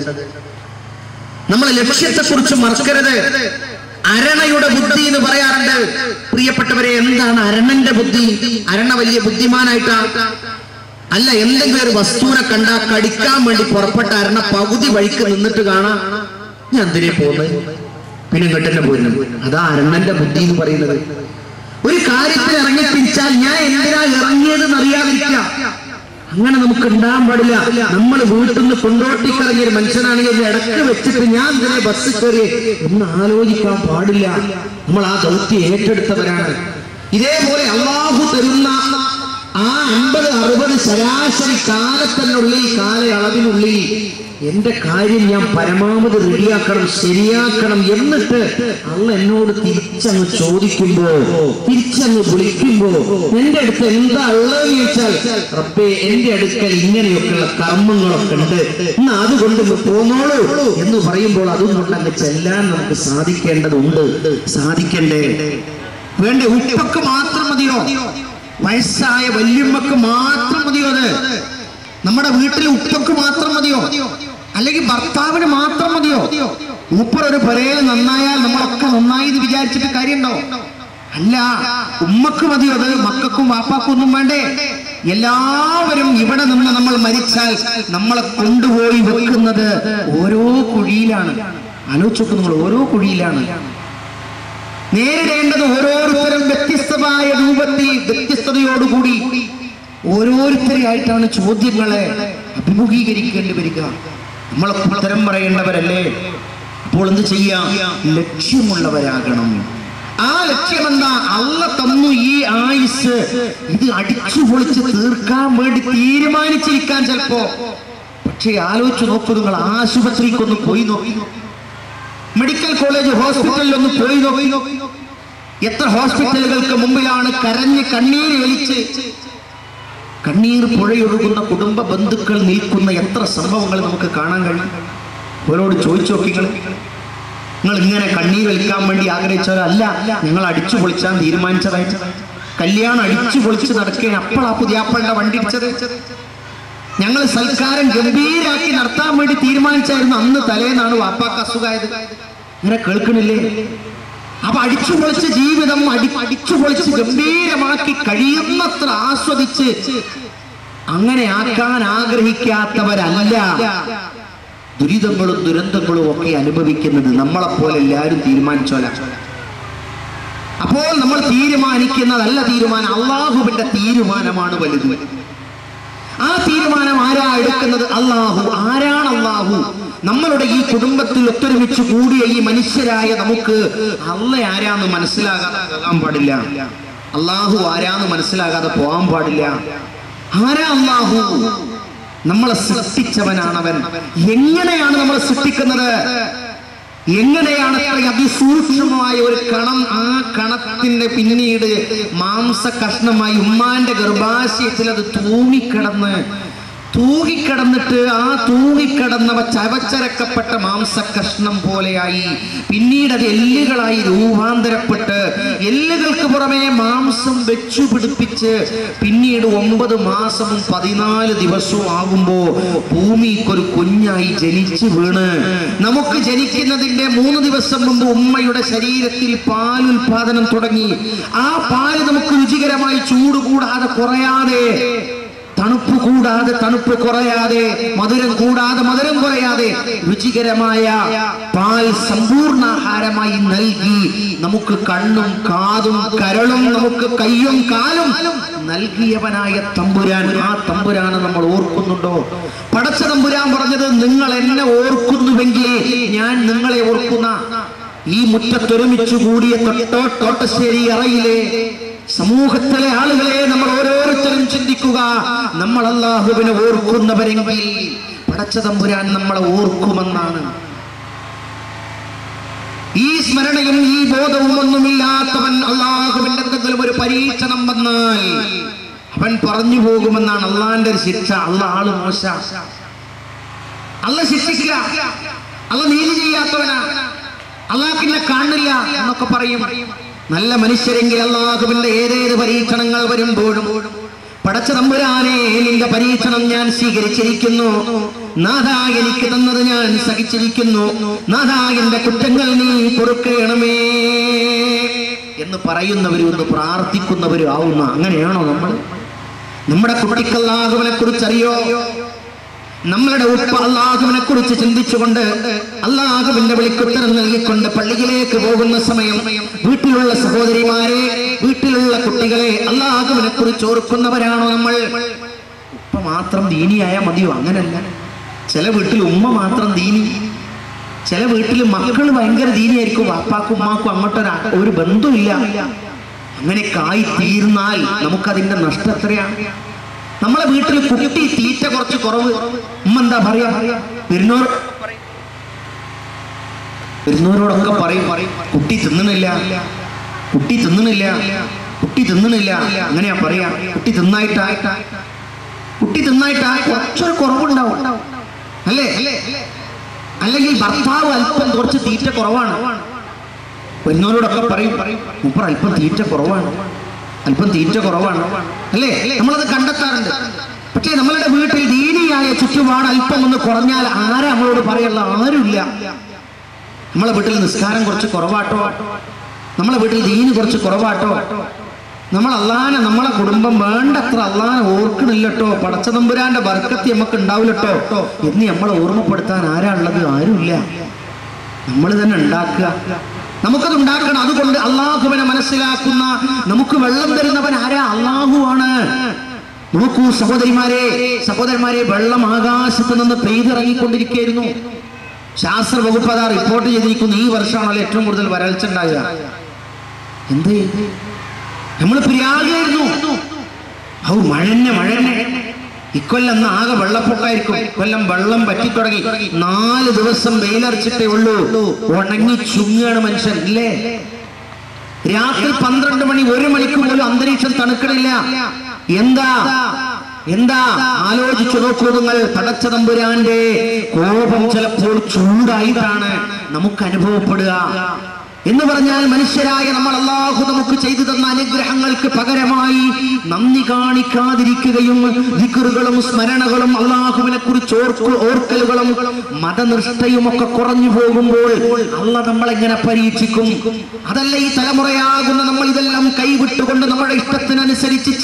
നമ്മൾ ലക്ഷ്യത്തെ കുറിച്ച് മറക്കരുത്. അരണയുടെ ബുദ്ധി എന്ന് പറയാറുണ്ട്. പ്രിയപ്പെട്ടവരെ, എന്താണ് അരണന്റെ ബുദ്ധി? അരണ വലിയ ബുദ്ധിമാനായിട്ടാ അല്ല. എന്തെങ്കിലും ഒരു വസ്തുവിനെ കണ്ടാ കടിക്കാൻ വേണ്ടി പുറപ്പെട്ട അരണ പകുതി വഴിക്ക് നിന്നിട്ട് കാണാം, ഞാൻ എന്തിനെ പോകുന്നത്, പിന്നെ ഇങ്ങോട്ടെന്നെ പോരുന്നു. അതാ അരണന്റെ ബുദ്ധി എന്ന് പറയുന്നത്. ഒരു കാര്യത്തിൽ ഇറങ്ങി തിരിച്ചാൽ ഞാൻ എന്തിനാ ഇറങ്ങിയതെന്ന് അറിയാതിരിക്കുക, അങ്ങനെ നമുക്ക് ഉണ്ടാകാൻ പാടില്ല. നമ്മൾ വീട്ടിൽ നിന്ന് കൊണ്ടോട്ടിക്കിറങ്ങിയ ഒരു മനുഷ്യനാണെങ്കിൽ ഇടയ്ക്ക് വെച്ചിട്ട് ഞാൻ ഇതിനെ ബസ് കയറി ഒന്ന് ആലോചിക്കാൻ പാടില്ല. നമ്മൾ ആ ദൗത്യം ഏറ്റെടുത്തവരാണ്. ഇതേപോലെ അല്ലാഹു തരുന്ന ആ 50-60 ശരാശരി കാലത്തിനുള്ളിൽ, കാലയളവിനുള്ളിൽ എന്റെ കാര്യം ഞാൻ പരമാവധി റെഡിയാക്കണം, ശരിയാക്കണം. എന്നിട്ട് അള്ള എന്നോട് തിരിച്ചങ്ങ് ചോദിക്കുമ്പോ, തിരിച്ചങ്ങ് വിളിക്കുമ്പോ, എന്റെ അടുത്ത് എന്താ ഉള്ളതെന്ന് ചോദിച്ചാൽ, റബ്ബേ, എന്റെ അടുക്കൽ ഇങ്ങനെയൊക്കെയുള്ള കർമ്മങ്ങളൊക്കെ ഉണ്ട്, എന്നാ അതുകൊണ്ട് പോന്നോളൂ എന്ന് പറയുമ്പോൾ അതും കൊണ്ട് അങ്ങ് ചെല്ലാൻ നമുക്ക് സാധിക്കേണ്ടതുണ്ട്. സാധിക്കണ്ടേ? വേണ്ട ഉപ്പക്ക് മാത്രം മതിയോ? വയസ്സായ വല്യമ്മക്ക് മാത്രം മതിയോ? അത് നമ്മുടെ വീട്ടിലെ ഉപ്പക്ക് മാത്രം മതിയോ? അല്ലെങ്കിൽ ഭർത്താവിന് മാത്രം മതിയോ? മൂപ്പർ ഒരു പെരയിൽ നന്നായാൽ നമ്മളൊക്കെ നന്നായി എന്ന് വിചാരിച്ചിട്ട് കാര്യമുണ്ടോ? അല്ല, ഉമ്മക്ക് മതിയോ? അത് മക്കൾക്കും വാപ്പാക്കും ഒന്നും വേണ്ടേ? എല്ലാവരും ഇവിടെ നിന്ന് നമ്മൾ മരിച്ചാൽ നമ്മളെ കൊണ്ടുപോയി വെക്കുന്നത് ഓരോ കുഴിയിലാണ്. ആലോചിച്ചു, നമ്മൾ ഓരോ കുഴിയിലാണ്. നേരിടേണ്ടത് ഓരോരുത്തരും വ്യത്യസ്തമായ രൂപത്തിൽ, വ്യത്യസ്തതയോടുകൂടി ഓരോരുത്തരെയായിട്ടാണ് ചോദ്യങ്ങളെ അഭിമുഖീകരിക്കേണ്ടി വരിക. നമ്മളൊക്കെ ഉത്തരം പറയേണ്ടവരല്ലേ? അപ്പോൾ എന്ത് ചെയ്യാം? ലക്ഷ്യമുള്ളവരാകണം. ആ ലക്ഷ്യം എന്താ? അള്ള തന്നു ഈ ആയുസ്, ഇത് അടിച്ചു പൊളിച്ച് തീർക്കാൻ വേണ്ടി തീരുമാനിച്ചിരിക്കാൻ ചിലപ്പോ. പക്ഷെ ആലോചിച്ച് നോക്കൂ, നിങ്ങൾ ആശുപത്രിക്കൊന്ന് പോയി നോക്കി, മെഡിക്കൽ കോളേജ് ഹോസ്പിറ്റലിലൊന്ന് പോയി നോക്കി. എത്ര ഹോസ്പിറ്റലുകൾക്ക് മുമ്പിലാണ് കരഞ്ഞ് കണ്ണീര് വലിച്ച് കണ്ണീർ പുഴയൊഴുകുന്ന കുടുംബ ബന്ധുക്കൾ നിൽക്കുന്ന എത്ര സംഭവങ്ങൾ നമുക്ക് കാണാൻ കഴിയും. അവരോട് ചോദിച്ചു നോക്കിങ്ങൾ. നിങ്ങൾ ഇങ്ങനെ കണ്ണീർ വലിക്കാൻ വേണ്ടി ആഗ്രഹിച്ചവരോ അല്ല, ഞങ്ങൾ അടിച്ചു പൊളിച്ചാൻ തീരുമാനിച്ചതായിട്ട്. കല്യാണം അടിച്ചു പൊളിച്ച് നടക്കുകയാണ്. അപ്പോൾ ആ പുതിയാപ്പളുടെ വണ്ടി ഇടിച്ചത്. ഞങ്ങൾ സൽക്കാരം ഗംഭീരാക്കി നടത്താൻ വേണ്ടി തീരുമാനിച്ചായിരുന്നു. അന്ന് തലേന്നാണ് വാപ്പാക്ക് അസുഖമായത്. ഇങ്ങനെ കേൾക്കണില്ലേ? അപ്പൊ അടിച്ചു പൊളിച്ച് ജീവിതം അടിച്ചു പൊളിച്ച് ഗംഭീരമാക്കി കഴിയുന്നത്ര ആസ്വദിച്ച് അങ്ങനെ ആക്കാൻ ആഗ്രഹിക്കാത്തവരല്ല ദുരിതങ്ങളും ദുരന്തങ്ങളും ഒക്കെ അനുഭവിക്കുന്നത്. നമ്മളെപ്പോലെ എല്ലാവരും തീരുമാനിച്ചോല. അപ്പോൾ നമ്മൾ തീരുമാനിക്കുന്നതല്ല തീരുമാനം, അള്ളാഹുവിന്റെ തീരുമാനമാണ് വലുത്. ആ തീരുമാനം ആരാ എടുക്കുന്നത്? അള്ളാഹു. ആരാണ് അള്ളാഹു? നമ്മളുടെ ഈ കുടുംബത്തിൽ ഒത്തൊരുമിച്ച് കൂടിയ ഈ മനുഷ്യരായ നമുക്ക് അള്ള ആരാന്ന് മനസ്സിലാകാതെ പോകാൻ പാടില്ല. അള്ളാഹു ആരാന്ന് മനസ്സിലാകാതെ പോകാൻ പാടില്ല. ആരാ അള്ളാഹു? നമ്മളെ സൃഷ്ടിച്ചവനാണവൻ. എങ്ങനെയാണ് നമ്മളെ സൃഷ്ടിക്കുന്നത്? എങ്ങനെയാണ് അതിസൂക്ഷ്മമായ ഒരു കണം, ആ കണത്തിന്റെ പിന്നീട് മാംസ കഷ്ണമായി ഉമ്മാന്റെ ഗർഭാശയത്തിൽ അത് തൂങ്ങിക്കിടന്നിട്ട് ആ തൂങ്ങിക്കിടന്നവ ചവച്ചരക്കപ്പെട്ട മാംസ കഷ്ണം പോലെയായി പിന്നീട് അത് എല്ലുകളായി രൂപാന്തരപ്പെട്ട് എല്ലുകൾക്ക് പുറമെ മാംസം വെച്ചു പിടിപ്പിച്ച് പിന്നീട് 9 മാസവും 14 ദിവസവും ആകുമ്പോ ഭൂമിക്കൊരു കുഞ്ഞായി ജനിച്ചു വീണ് നമുക്ക് ജനിക്കുന്നതിന്റെ 3 ദിവസം മുമ്പ് ഉമ്മയുടെ ശരീരത്തിൽ പാലുൽപാദനം തുടങ്ങി. ആ പാല് നമുക്ക് രുചികരമായി ചൂട് കൂടാതെ കുറയാതെ, തണുപ്പ് കൂടാതെ തണുപ്പ് കുറയാതെ, മധുരം കൂടാതെ മധുരം കുറയാതെ രുചികരമായ പാൽ സമ്പൂർണ്ണാഹാരമായി നൽകി നമുക്ക് കണ്ണും കാതും കരളും നമുക്ക് കയ്യും കാലും നൽകിയവനായ തമ്പുരാൻ. ആ തമ്പുരാനെ നമ്മൾ ഓർക്കുന്നുണ്ടോ? പടച്ച തമ്പുരാൻ പറഞ്ഞത്, നിങ്ങൾ എന്നെ ഓർക്കുന്നുവെങ്കിൽ ഞാൻ നിങ്ങളെ ഓർക്കുന്ന. ഈ മുറ്റത്തൊരുമിച്ചു കൂടിയ തോട്ടശ്ശേരി അറയിലെ സമൂഹത്തിലെ ആളുകളെ നമ്മൾ ഓരോരുത്തരും ചിന്തിക്കുക. നമ്മൾ അല്ലാഹുവിനെ ഓർക്കുന്നവരെങ്കിൽ പടച്ച തമ്പുരാൻ നമ്മളെ ഓർക്കുമെന്നാണ്. ഈ സ്മരണയും ഈ ബോധവും ഒന്നുമില്ലാത്തവൻ അല്ലാഹുവിന്റെ എന്തെങ്കിലും ഒരു പരീക്ഷണം വന്നാൽ അവൻ പറഞ്ഞു പോകുമെന്നാണ് അള്ളാന്റെ ഒരു ശിക്ഷ. ആള് മോശ, അല്ല ശിക്ഷിക്കില്ല, അല്ല നീതി ചെയ്യാത്തവനാ, അള്ളാഹ്ക്കിന്നെ കാണില്ല എന്നൊക്കെ പറയും. നല്ല മനുഷ്യരെങ്കിൽ അല്ലാഹുവിന്റെ ഏതേത് പരീക്ഷണങ്ങൾ വരുമ്പോഴും പടച്ച തമ്പുരാനെ നിന്റെ പരീക്ഷണം ഞാൻ സ്വീകരിച്ചിരിക്കുന്നു, നാഥാ എനിക്ക് തന്നത് ഞാൻ സഹിച്ചിരിക്കുന്നു, നാഥാ എന്റെ കുറ്റങ്ങൾ നീ പൊറുക്കണമേ എന്ന് പറയുന്നവരും ഒന്ന് പ്രാർത്ഥിക്കുന്നവരും ആവുന്ന. അങ്ങനെയാണോ നമ്മൾ? നമ്മുടെ കുട്ടിക്ക് അല്ലാഹുവിനെ കുറിച്ച് അറിയോ? നമ്മളുടെ ഉപ്പ അല്ലാഹുവിനെ കുറിച്ച് ചിന്തിച്ചുകൊണ്ട് അല്ലാഹുവിന്റെ വിളിക്കുത്തരം നൽകിക്കൊണ്ട് പള്ളിയിലേക്ക് പോകുന്ന സമയം വീട്ടിലുള്ള സഹോദരിമാരെ, വീട്ടിലുള്ള കുട്ടികളെ അല്ലാഹുവിനെ കുറിച്ച് ഓർക്കുന്നവരാണോ നമ്മൾ? ഉപ്പ മാത്രം ദീനിയായാൽ മതിയോ? അങ്ങനല്ല. ചില വീട്ടിൽ ഉമ്മ മാത്രം ദീനി, ചില വീട്ടിൽ മക്കൾ ഭയങ്കര ദീനിയായിരിക്കും, വാപ്പാക്കും ഉമ്മാക്കും അങ്ങോട്ടൊരു ഒരു ബന്ധമില്ല. അങ്ങനെയൊക്കെ ആയി തീർന്നാൽ നമുക്കതിന്റെ നഷ്ടം എത്രയാണ്? നമ്മളെ വീട്ടിൽ കുട്ടി തീറ്റ കുറച്ച് കുറവ്, ഉമ്മ എന്താ പറയാ? വരുന്നവരോടൊക്കെ പറയും കുട്ടി തിന്നണില്ല, കുട്ടി തിന്നണില്ല, കുട്ടി തിന്നണില്ല. അങ്ങനെയാ പറയാ. കുട്ടി തിന്നായിട്ടാ കുറച്ചൊരു കുറവുണ്ടാവും അല്ലേ? അല്ലെങ്കിൽ ഭർത്താവ് അല്പം കുറച്ച് തീറ്റ കുറവാണ്, വരുന്നവരോടൊക്കെ പറയും മുപ്പർ അല്പം തീറ്റ കുറവാണ്, അല്പം തീറ്റ കുറവാണ് അല്ലേ? നമ്മളത് കണ്ടെത്താറുണ്ട്. പക്ഷേ നമ്മളുടെ വീട്ടിൽ ദീനിയായ ചുറ്റുപാട് അല്പം ഒന്ന് കുറഞ്ഞാൽ ആരാ നമ്മളോട് പറയുള്ള? ആരുമില്ല. നമ്മളെ വീട്ടിൽ നിസ്കാരം കുറച്ച് കുറവാട്ടോ, നമ്മളെ വീട്ടിൽ ദീന് കുറച്ച് കുറവാട്ടോ, നമ്മൾ അള്ളാനെ, നമ്മളെ കുടുംബം വേണ്ടത്ര അള്ളാനെ ഓർക്കണില്ലട്ടോ, പടച്ച തമ്പുരാന്റെ ബർക്കത്ത് നമുക്ക് ഉണ്ടാവില്ലട്ടോ എന്ന് നമ്മളെ ഓർമ്മപ്പെടുത്താൻ ആരാ ഉള്ളത്? ആരുമില്ല. നമ്മൾ തന്നെ ഉണ്ടാക്കുക, നമുക്കത് ഉണ്ടാക്കണം. അതുകൊണ്ട് അള്ളാഹുവിനെ മനസ്സിലാക്കുന്ന, നമുക്ക് വെള്ളം തരുന്നവൻ ആരാ? അള്ളാഹു ആണ്. നോക്കൂ സഹോദരന്മാരെ, വെള്ളം ആകാശത്ത് നിന്ന് പെയ്തിറങ്ങിക്കൊണ്ടിരിക്കുകയായിരുന്നു. ശാസ്ത്ര വകുപ്പ് അതാ റിപ്പോർട്ട് ചെയ്തിരിക്കുന്നു, ഈ വർഷമാണല്ലോ ഏറ്റവും കൂടുതൽ വരൾച്ച ഉണ്ടാകുക. എന്ത് നമ്മൾ പിരാഗായിരുന്നു. മഴന്നെ ഇക്കൊല്ലം ആകെ വെള്ളപ്പൊക്കായിരിക്കും. ഇക്കൊല്ലം വെള്ളം പറ്റിത്തുടങ്ങി. 4 ദിവസം വെയിലർച്ചിട്ടേ ഉള്ളൂ, ഉണങ്ങി ചുങ്ങാണ് മനുഷ്യൻ ഇല്ലേ? രാത്രി 12 മണി 1 മണിക്ക് പോലും അന്തരീക്ഷം തണുക്കണില്ല. എന്താ ആലോചിച്ചു നോക്കൂ നിങ്ങൾ. പടച്ച തമ്പുരാന്റെ കോപം ചിലപ്പോൾ ചൂടായിട്ടാണ്. നമുക്ക് അനുഭവപ്പെടുക. എന്ന് പറഞ്ഞാൽ മനുഷ്യരായ നമ്മൾ അല്ലാഹു നമുക്ക് ചെയ്തു തന്ന അനുഗ്രഹങ്ങൾക്ക് പകരമായി നന്ദി കാണിക്കാതിരിക്കുകയും ദിക്റുകളും സ്മരണകളും അല്ലാഹുവിനെ കുറിച്ച് ഓർക്കലുകളും മതനിഷ്ഠയും ഒക്കെ കുറഞ്ഞു പോകുമ്പോൾ അല്ലാഹ് നമ്മളെങ്ങനെ പരീക്ഷിക്കും? അതല്ല ഈ തലമുറയാകുന്ന നമ്മൾ ഇതെല്ലാം കൈവിട്ടുകൊണ്ട് നമ്മുടെ ഇഷ്ടത്തിനനുസരിച്ച്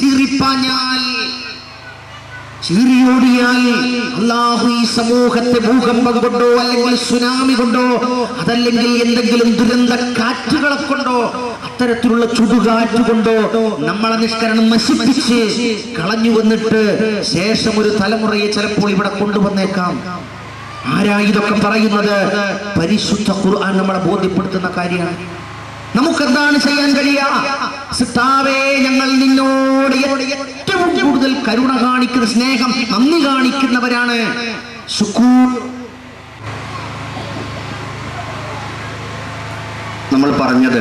ചീറിയോടിയാൽ അല്ലാഹു ഈ സമൂഹത്തെ ഭൂകമ്പം കൊണ്ടോ അല്ലെങ്കിൽ സുനാമി കൊണ്ടോ അതല്ലെങ്കിൽ എന്തെങ്കിലും ദുരന്ത കാറ്റുകളെ കൊണ്ടോ അത്തരത്തിലുള്ള ചുടുകാറ്റ് കൊണ്ടോ നമ്മളെ നിഷ്കരണം നശിപ്പിച്ച് കളഞ്ഞു വന്നിട്ട് ശേഷം ഒരു തലമുറയെ ചിലപ്പോൾ ഇവിടെ കൊണ്ടുവന്നേക്കാം. ആരാ ഇതൊക്കെ പറയുന്നത്? പരിശുദ്ധ ഖുർആൻ നമ്മളെ ബോധ്യപ്പെടുത്തുന്ന കാര്യമാണ്. നമുക്കെന്താണ് ചെയ്യാൻ കഴിയുക? സിത്താവേ, ഞങ്ങൾ നിന്നോട് ഏറ്റവും കൂടുതൽ കരുണ കാണിക്കുന്ന, സ്നേഹം, നന്ദി കാണിക്കുന്നവരാണ്. ശുക്കൂർ നമ്മൾ പറഞ്ഞത്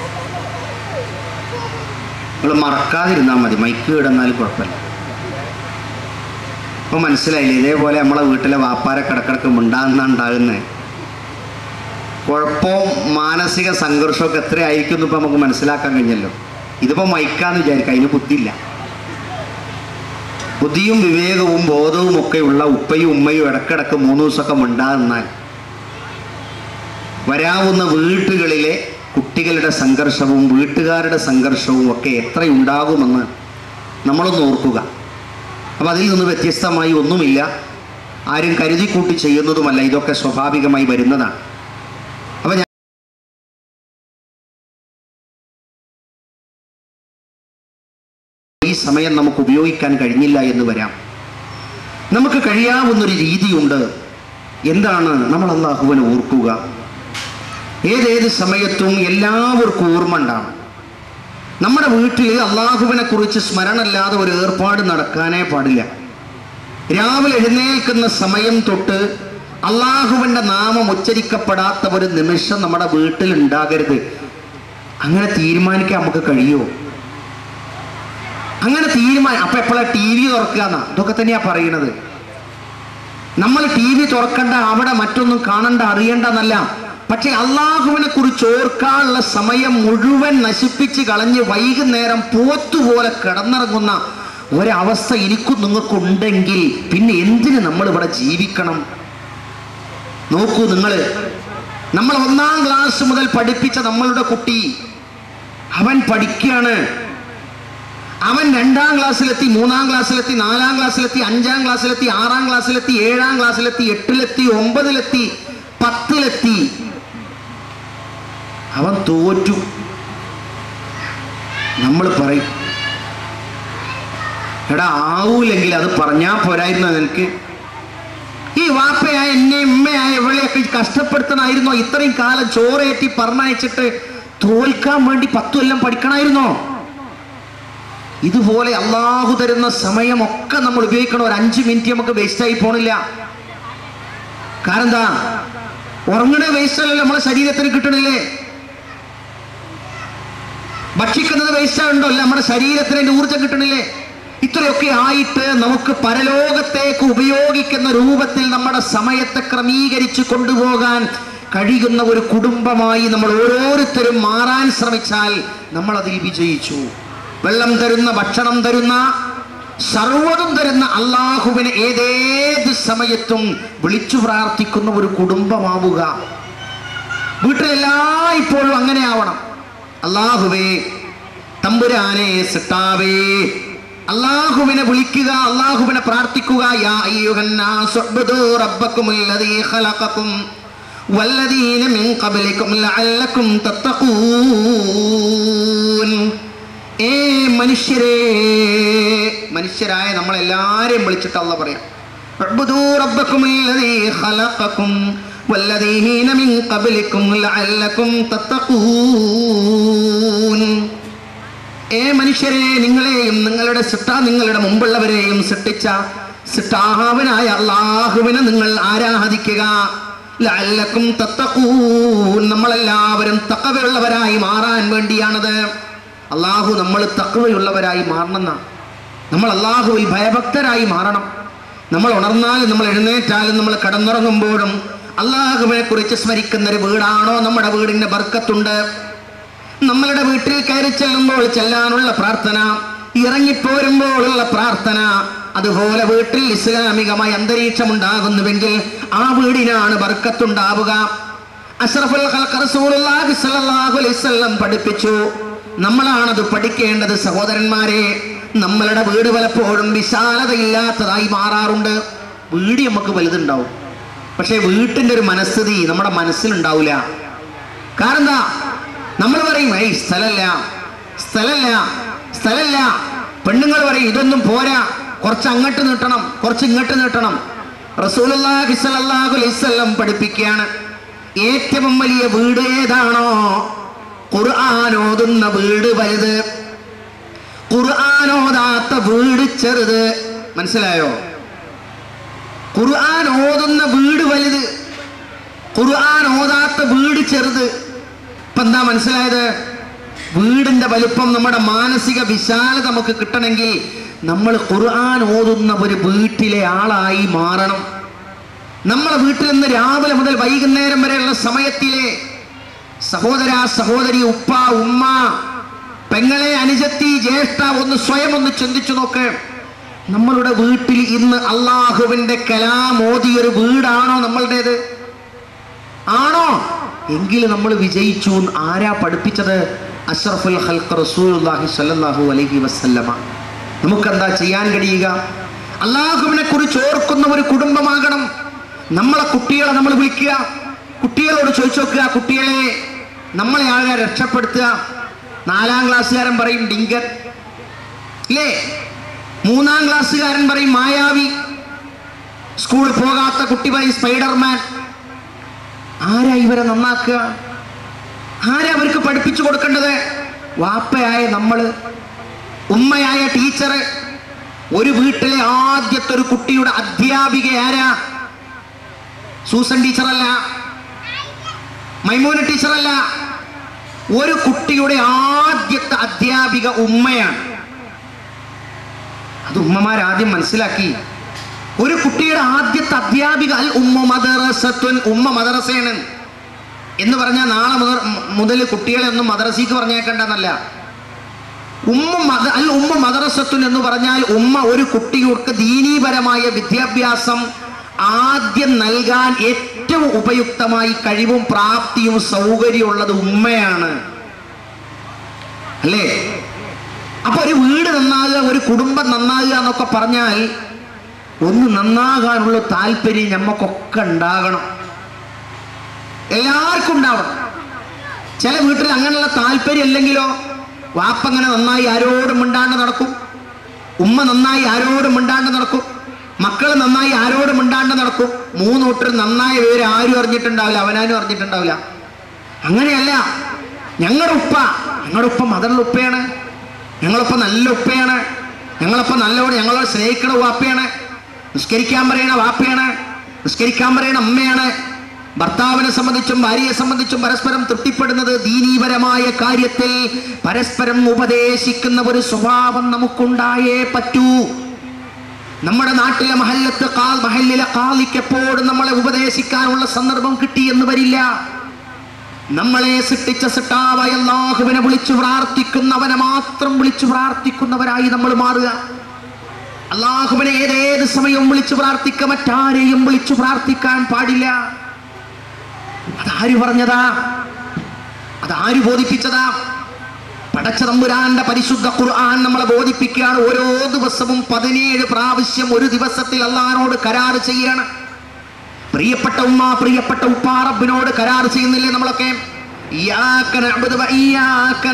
നമ്മൾ മറക്കാതിരുന്നാൽ മതി. മൈക്ക് കിടന്നാലും കുഴപ്പമില്ല. ഇപ്പൊ മനസ്സിലായില്ലേ? ഇതേപോലെ നമ്മളെ വീട്ടിലെ വാപ്പാരെ കിടക്കിടക്ക് ഉണ്ടാകുന്നത് കുഴപ്പവും മാനസിക സംഘർഷമൊക്കെ എത്രയായിരിക്കും എന്ന് ഇപ്പം നമുക്ക് മനസ്സിലാക്കാൻ കഴിഞ്ഞല്ലോ. ഇതിപ്പോൾ മൈക്കാന്ന് വിചാരിക്കാം, അതിന് ബുദ്ധിയില്ല. ബുദ്ധിയും വിവേകവും ബോധവും ഒക്കെയുള്ള ഉപ്പയും ഉമ്മയും ഇടക്കിടക്ക് 3 ദിവസമൊക്കെ ഉണ്ടാകുന്നാൽ വരാവുന്ന വീട്ടുകളിലെ കുട്ടികളുടെ സംഘർഷവും വീട്ടുകാരുടെ സംഘർഷവും ഒക്കെ എത്രയുണ്ടാകുമെന്ന് നമ്മളൊന്ന് ഓർക്കുക. അപ്പം അതിൽ നിന്ന് വ്യത്യസ്തമായി ഒന്നുമില്ല. ആരും കരുതിക്കൂട്ടി ചെയ്യുന്നതുമല്ല. ഇതൊക്കെ സ്വാഭാവികമായി വരുന്നതാണ്. അപ്പം ഈ സമയം നമുക്ക് ഉപയോഗിക്കാൻ കഴിഞ്ഞില്ല എന്ന് വരാം. നമുക്ക് കഴിയാവുന്നൊരു രീതിയുണ്ട്. എന്താണ്? നമ്മൾ അല്ലാഹുവിനെ ഓർക്കുക. ഏതേത് സമയത്തും എല്ലാവർക്കും ഓർമ്മ ഉണ്ടാകും. നമ്മുടെ വീട്ടിൽ അല്ലാഹുവിനെ കുറിച്ച് സ്മരണല്ലാതെ ഒരു ഏർപ്പാട് നടക്കാനേ പാടില്ല. രാവിലെ എഴുന്നേൽക്കുന്ന സമയം തൊട്ട് അല്ലാഹുവിൻ്റെ നാമം ഉച്ചരിക്കപ്പെടാത്ത ഒരു നിമിഷം നമ്മുടെ വീട്ടിൽ ഉണ്ടാകരുത്. അങ്ങനെ തീരുമാനിക്കാൻ നമുക്ക് കഴിയുമോ? അങ്ങനെ അപ്പൊ എപ്പോഴാണ് TV തുറക്കുക എന്നാ? ഇതൊക്കെ തന്നെയാ പറയണത്. നമ്മൾ TV തുറക്കണ്ട, അവിടെ മറ്റൊന്നും കാണണ്ട, അറിയണ്ടെന്നല്ല. പക്ഷെ അല്ലാഹുവിനെ കുറിച്ച് ഓർക്കാനുള്ള സമയം മുഴുവൻ നശിപ്പിച്ച് കളഞ്ഞ് വൈകുന്നേരം പോത്തുപോലെ കിടന്നിറങ്ങുന്ന ഒരവസ്ഥ എനിക്കും നിങ്ങൾക്കുണ്ടെങ്കിൽ പിന്നെ എന്തിന് നമ്മൾ ഇവിടെ ജീവിക്കണം? നോക്കൂ, നമ്മൾ 1-ാം ക്ലാസ് മുതൽ പഠിപ്പിച്ച നമ്മളുടെ കുട്ടി അവൻ പഠിക്കുകയാണ്. അവൻ 2-ാം ക്ലാസ്സിലെത്തി, 3-ാം ക്ലാസ്സിലെത്തി, 4-ാം ക്ലാസ്സിലെത്തി, 5-ാം ക്ലാസ്സിലെത്തി, 6-ാം ക്ലാസ്സിലെത്തി, 7-ാം ക്ലാസ്സിലെത്തി, 8-ലെത്തി, 9-ലെത്തി, 10-ലെത്തി. അവൻ തോറ്റു. നമ്മൾ പറയും, എടാ ആവൂലെങ്കിൽ അത് പറഞ്ഞാ പോരായിരുന്നോ നിനക്ക്? ഈ വാപ്പയായ എന്നെ ഉമ്മയായ ഇവളെയൊക്കെ കഷ്ടപ്പെടുത്തണമായിരുന്നോ? ഇത്രയും കാലം ചോറേറ്റി പറഞ്ഞയച്ചിട്ട് തോൽക്കാൻ വേണ്ടി 10 കൊല്ലം പഠിക്കണമായിരുന്നോ? ഇതുപോലെ അല്ലാഹു തരുന്ന സമയമൊക്കെ നമ്മൾ ഉപയോഗിക്കണം. ഒരു 5 മിനിറ്റ് നമുക്ക് വേസ്റ്റായി പോണില്ല. കാരണം എന്താ? ഉറങ്ങണ വേസ്റ്റല്ലല്ലോ, നമ്മളെ ശരീരത്തിന് കിട്ടണില്ലേ? ഭക്ഷിക്കുന്നത് വേസ്റ്റാണ്ടോ? അല്ല, നമ്മുടെ ശരീരത്തിന് അതിന്റെ ഊർജ്ജം കിട്ടണില്ലേ? ഇത്രയൊക്കെ ആയിട്ട് നമുക്ക് പരലോകത്തേക്ക് ഉപയോഗിക്കുന്ന രൂപത്തിൽ നമ്മുടെ സമയത്തെ ക്രമീകരിച്ച് കൊണ്ടുപോകാൻ കഴിയുന്ന ഒരു കുടുംബമായി നമ്മൾ ഓരോരുത്തരും മാറാൻ ശ്രമിച്ചാൽ നമ്മൾ അതിൽ വിജയിച്ചു. വെള്ളം തരുന്ന, ഭക്ഷണം തരുന്ന, സർവ്വതും തരുന്ന അല്ലാഹുവിനെ ഏതേത് സമയത്തും വിളിച്ചു പ്രാർത്ഥിക്കുന്ന ഒരു കുടുംബമാവുക. വീട്ടിലെല്ലായ്പ്പോഴും അങ്ങനെ ആവണം. അല്ലാഹുവേ, തമ്പുരാനെ, സിട്ടാവേ, അല്ലാഹുവിനെ വിളിക്കുക, അല്ലാഹുവിനെ പ്രാർത്ഥിക്കുക. യാ അയ്യുഹന്നാസു ഉബ്ദൂ റബ്ബക്കുമുല്ലദീ ഖലഖക്കും വല്ലദീന മിൻ ഖബ്ലിക്കും ലഅല്ലക്കും തത്തഖൂൻ. ഏ മനുഷ്യരേ, മനുഷ്യരായ നമ്മളെല്ലാരെയും വിളിച്ചിട്ട് അല്ലാഹു പറയാം, ഉബ്ദൂ റബ്ബക്കുമുല്ലദീ ഖലഖക്കും വല്ലദീന മിൻ ഖബ്ലിക്കും ലഅല്ലക്കും തത്തഖൂൻ. ഏ മനുഷ്യരെ, നിങ്ങളെയും നിങ്ങളുടെ മുമ്പുള്ളവരെയും സൃഷ്ടിച്ച സൃഷ്ടാവിനായ അല്ലാഹുവിനെ നിങ്ങൾ ആരാധിക്കുക. ലഅല്ലക്കും തത്തഖൂൻ. നമ്മളെല്ലാവരും തഖ്വയുള്ളവരായി മാറാൻ വേണ്ടിയാണത്. അല്ലാഹു നമ്മൾ തഖ്വയുള്ളവരായി മാറണം. നമ്മൾ അല്ലാഹുവിൽ ഭയഭക്തരായി മാറണം. നമ്മൾ ഉണർന്നാലും നമ്മൾ എഴുന്നേറ്റാലും നമ്മൾ കടന്നുറങ്ങുമ്പോഴും അള്ളാഹുവിനെ കുറിച്ച് സ്മരിക്കുന്ന ഒരു വീടാണോ നമ്മുടെ വീടിന്റെ ബർക്കത്തുണ്ട്. നമ്മളുടെ വീട്ടിൽ കയറി ചെല്ലുമ്പോൾ ചെല്ലാനുള്ള പ്രാർത്ഥന, ഇറങ്ങിപ്പോരുമ്പോഴുള്ള പ്രാർത്ഥന, അതുപോലെ വീട്ടിൽ ഇസ്ലാമികമായ അന്തരീക്ഷം ഉണ്ടാകുന്നുവെങ്കിൽ ആ വീടിനാണ് ബർക്കത്തുണ്ടാവുക. അഷ്റഫുൽ ഖൽഖ് റസൂലുള്ളാഹി സ്വല്ലല്ലാഹു അലൈഹി വസല്ലം പഠിപ്പിച്ചു. നമ്മളാണത് പഠിക്കേണ്ടത്. സഹോദരന്മാരെ, നമ്മളുടെ വീട് പലപ്പോഴും വിശാലതയില്ലാത്തതായി മാറാറുണ്ട്. വീട് നമുക്ക് വലുതുണ്ടാവും, പക്ഷെ വീട്ടിന്റെ ഒരു മനസ്ഥിതി നമ്മുടെ മനസ്സിലുണ്ടാവില്ല. കാരണം എന്താ? നമ്മൾ പറയും സ്ഥലല്ല. പെണ്ണുങ്ങൾ പറയും ഇതൊന്നും പോരാ, കുറച്ച് അങ്ങോട്ട് നീട്ടണം, കുറച്ച് ഇങ്ങോട്ട് നീട്ടണം. റസൂലുള്ളാഹി സ്വല്ലല്ലാഹു അലൈഹി വസല്ലം പഠിപ്പിക്കുകയാണ്, ഏറ്റവും വലിയ വീട് ഏതാണോ ഖുർആൻ ഓതുന്ന വീട് വലുത്, ഖുർആൻ ഓതാത്ത വീട് ചെറുത്. മനസ്സിലായോ? ഖുർആൻ ഓതുന്ന വീട് വലുത്, ഖുർആൻ ഓതാത്ത വീട് ചെറുത്. ഇപ്പൊ എന്താ മനസ്സിലായത്? വീടിന്റെ വലുപ്പം, നമ്മുടെ മാനസിക വിശാലത നമുക്ക് കിട്ടണമെങ്കിൽ നമ്മൾ ഖുർആൻ ഓതുന്ന ഒരു വീട്ടിലെ ആളായി മാറണം. നമ്മളെ വീട്ടിൽ നിന്ന് രാവിലെ മുതൽ വൈകുന്നേരം വരെയുള്ള സമയത്തിലെ സഹോദര സഹോദരി, ഉപ്പ ഉമ്മ, പെങ്ങളെ, അനുജത്തി, ജ്യേഷ്ഠ, സ്വയം ഒന്ന് ചിന്തിച്ചു നോക്ക്. നമ്മളുടെ വീട്ടിൽ ഇന്ന് അള്ളാഹുവിന്റെ കലാം ഓതിയൊരു വീടാണോ നമ്മളുടേത്? ആണോ? എങ്കിൽ നമ്മൾ വിജയിച്ചു. ആരാ പഠിപ്പിച്ചത്? അഷ്റഫുൽ ഖൽഖ് റസൂലുള്ളാഹി സ്വല്ലല്ലാഹു അലൈഹി വസല്ലമ. നമുക്കെന്താ ചെയ്യാൻ കഴിയുക? അള്ളാഹുവിനെ കുറിച്ച് ഓർക്കുന്ന ഒരു കുടുംബമാകണം. നമ്മളെ കുട്ടികളെ നമ്മൾ വിളിക്കുക, കുട്ടികളോട് ചോദിച്ചു നോക്കുക, കുട്ടികളെ നമ്മളെ ആളെ രക്ഷപ്പെടുത്തുക. 4ാം ക്ലാസ്സുകാരൻ പറയും ഡിങ്കർ, ഇല്ലേ? 3ാം ക്ലാസ്സുകാരൻ പറയും മായാവി, സ്കൂളിൽ പോകാത്ത കുട്ടി പറയും സ്പൈഡർമാൻ. ആരാ ഇവരെ നന്നാക്കുക? ആരാ അവർക്ക് പഠിപ്പിച്ചു കൊടുക്കേണ്ടത്? വാപ്പയായ നമ്മള്, ഉമ്മയായ ടീച്ചർ. ഒരു വീട്ടിലെ ആദ്യത്തെ ഒരു കുട്ടിയുടെ അധ്യാപിക ആരാ? സൂസൻ ടീച്ചറല്ല, മൈമൂന ടീച്ചറല്ല. ഒരു കുട്ടിയുടെ ആദ്യത്തെ അധ്യാപിക ഉമ്മയാണ്. അത് ഉമ്മമാരാദ്യം മനസ്സിലാക്കി. ഒരു കുട്ടിയുടെ ആദ്യത്തെ അധ്യാപിക അൽ ഉമ്മ മദ്റസത്തുൻ, ഉമ്മ മദ്രസയാണ് എന്ന് പറഞ്ഞാൽ നാളെ മുതൽ കുട്ടികളെ ഒന്നും മദ്രസയ്ക്ക് പറഞ്ഞേക്കണ്ടെന്നല്ല. അൽ ഉമ്മ മദ്റസത്തുൻ എന്ന് പറഞ്ഞാൽ ഉമ്മ ഒരു കുട്ടികൾക്ക് ദീനീപരമായ വിദ്യാഭ്യാസം ആദ്യം നൽകാൻ ഏറ്റവും ഉപയുക്തമായി കഴിവും പ്രാപ്തിയും സൗകര്യമുള്ളത് ഉമ്മയാണ്, അല്ലേ? അപ്പൊ ഒരു വീട് നന്നാകുക, ഒരു കുടുംബം നന്നാകുക എന്നൊക്കെ പറഞ്ഞാൽ ഒന്ന് നന്നാകാനുള്ള താല്പര്യം നമുക്കൊക്കെ ഉണ്ടാകണം, എല്ലാവർക്കും ഉണ്ടാവണം. ചില വീട്ടിൽ അങ്ങനെയുള്ള താല്പര്യം ഇല്ലെങ്കിലോ, വാപ്പ അങ്ങനെ നന്നായി ആരോടും മിണ്ടാണ്ട് നടക്കും, ഉമ്മ നന്നായി ആരോടും മിണ്ടാണ്ട് നടക്കും, മക്കൾ നന്നായി ആരോടും മിണ്ടാണ്ട് നടക്കും. 3 കൂട്ടർ നന്നായ പേര് ആരും അറിഞ്ഞിട്ടുണ്ടാവില്ല, അവനാരും അറിഞ്ഞിട്ടുണ്ടാവില്ല. അങ്ങനെയല്ല. ഞങ്ങളുടെ ഉപ്പ മദറിലെ ഉപ്പയാണ്, ഞങ്ങളൊപ്പം നല്ല ഉപ്പയാണ്, ഞങ്ങളൊപ്പം നല്ലോണം ഞങ്ങളോട് സ്നേഹിക്കണ വാപ്പയാണ്, നിസ്കരിക്കാൻ പറയണ വാപ്പയാണ്, നിസ്കരിക്കാൻ പറയണ അമ്മയാണ്. ഭർത്താവിനെ സംബന്ധിച്ചും ഭാര്യയെ സംബന്ധിച്ചും പരസ്പരം തൃപ്തിപ്പെടുന്നത് ദീനീപരമായ കാര്യത്തിൽ പരസ്പരം ഉപദേശിക്കുന്ന ഒരു സ്വഭാവം നമുക്കുണ്ടായേ പറ്റൂ. നമ്മുടെ നാട്ടിലെ മഹല്ലിലെ ഖാദിക്ക് എപ്പോഴും നമ്മളെ ഉപദേശിക്കാനുള്ള സന്ദർഭം കിട്ടിയെന്ന് വരില്ല. നമ്മളെ സൃഷ്ടിച്ച സൃഷ്ടാവായ അല്ലാഹുവിനെ വിളിച്ചു പ്രാർത്ഥിക്കുന്നവനെ മാത്രം വിളിച്ചു പ്രാർത്ഥിക്കുന്നവരായി നമ്മൾ മാറുക. അല്ലാഹുവിനെ ഏതേത് സമയവും വിളിച്ചു പ്രാർത്ഥിക്കുക, മറ്റാരെയും വിളിച്ചു പ്രാർത്ഥിക്കാൻ പാടില്ല. അതാര് പറഞ്ഞതാ? അതാര് ബോധിപ്പിച്ചതാ? പടച്ച തമ്പുരാന്റെ പരിശുദ്ധ ഖുർആൻ നമ്മളെ ബോധിപ്പിക്കുകയാണ്. ഓരോ ദിവസവും 17 പ്രാവശ്യം ഒരു ദിവസത്തിൽ അല്ലാഹുവിനോട് കരാർ ചെയ്യാണ്. പ്രിയപ്പെട്ട ഉമ്മ, പ്രിയപ്പെട്ട ഉപ്പ, റബ്ബിനോട് കരാർ ചെയ്യുന്നില്ലേ നമ്മളൊക്കെ? ഇയ്യാക നഅ്ബുദു വ ഇയ്യാക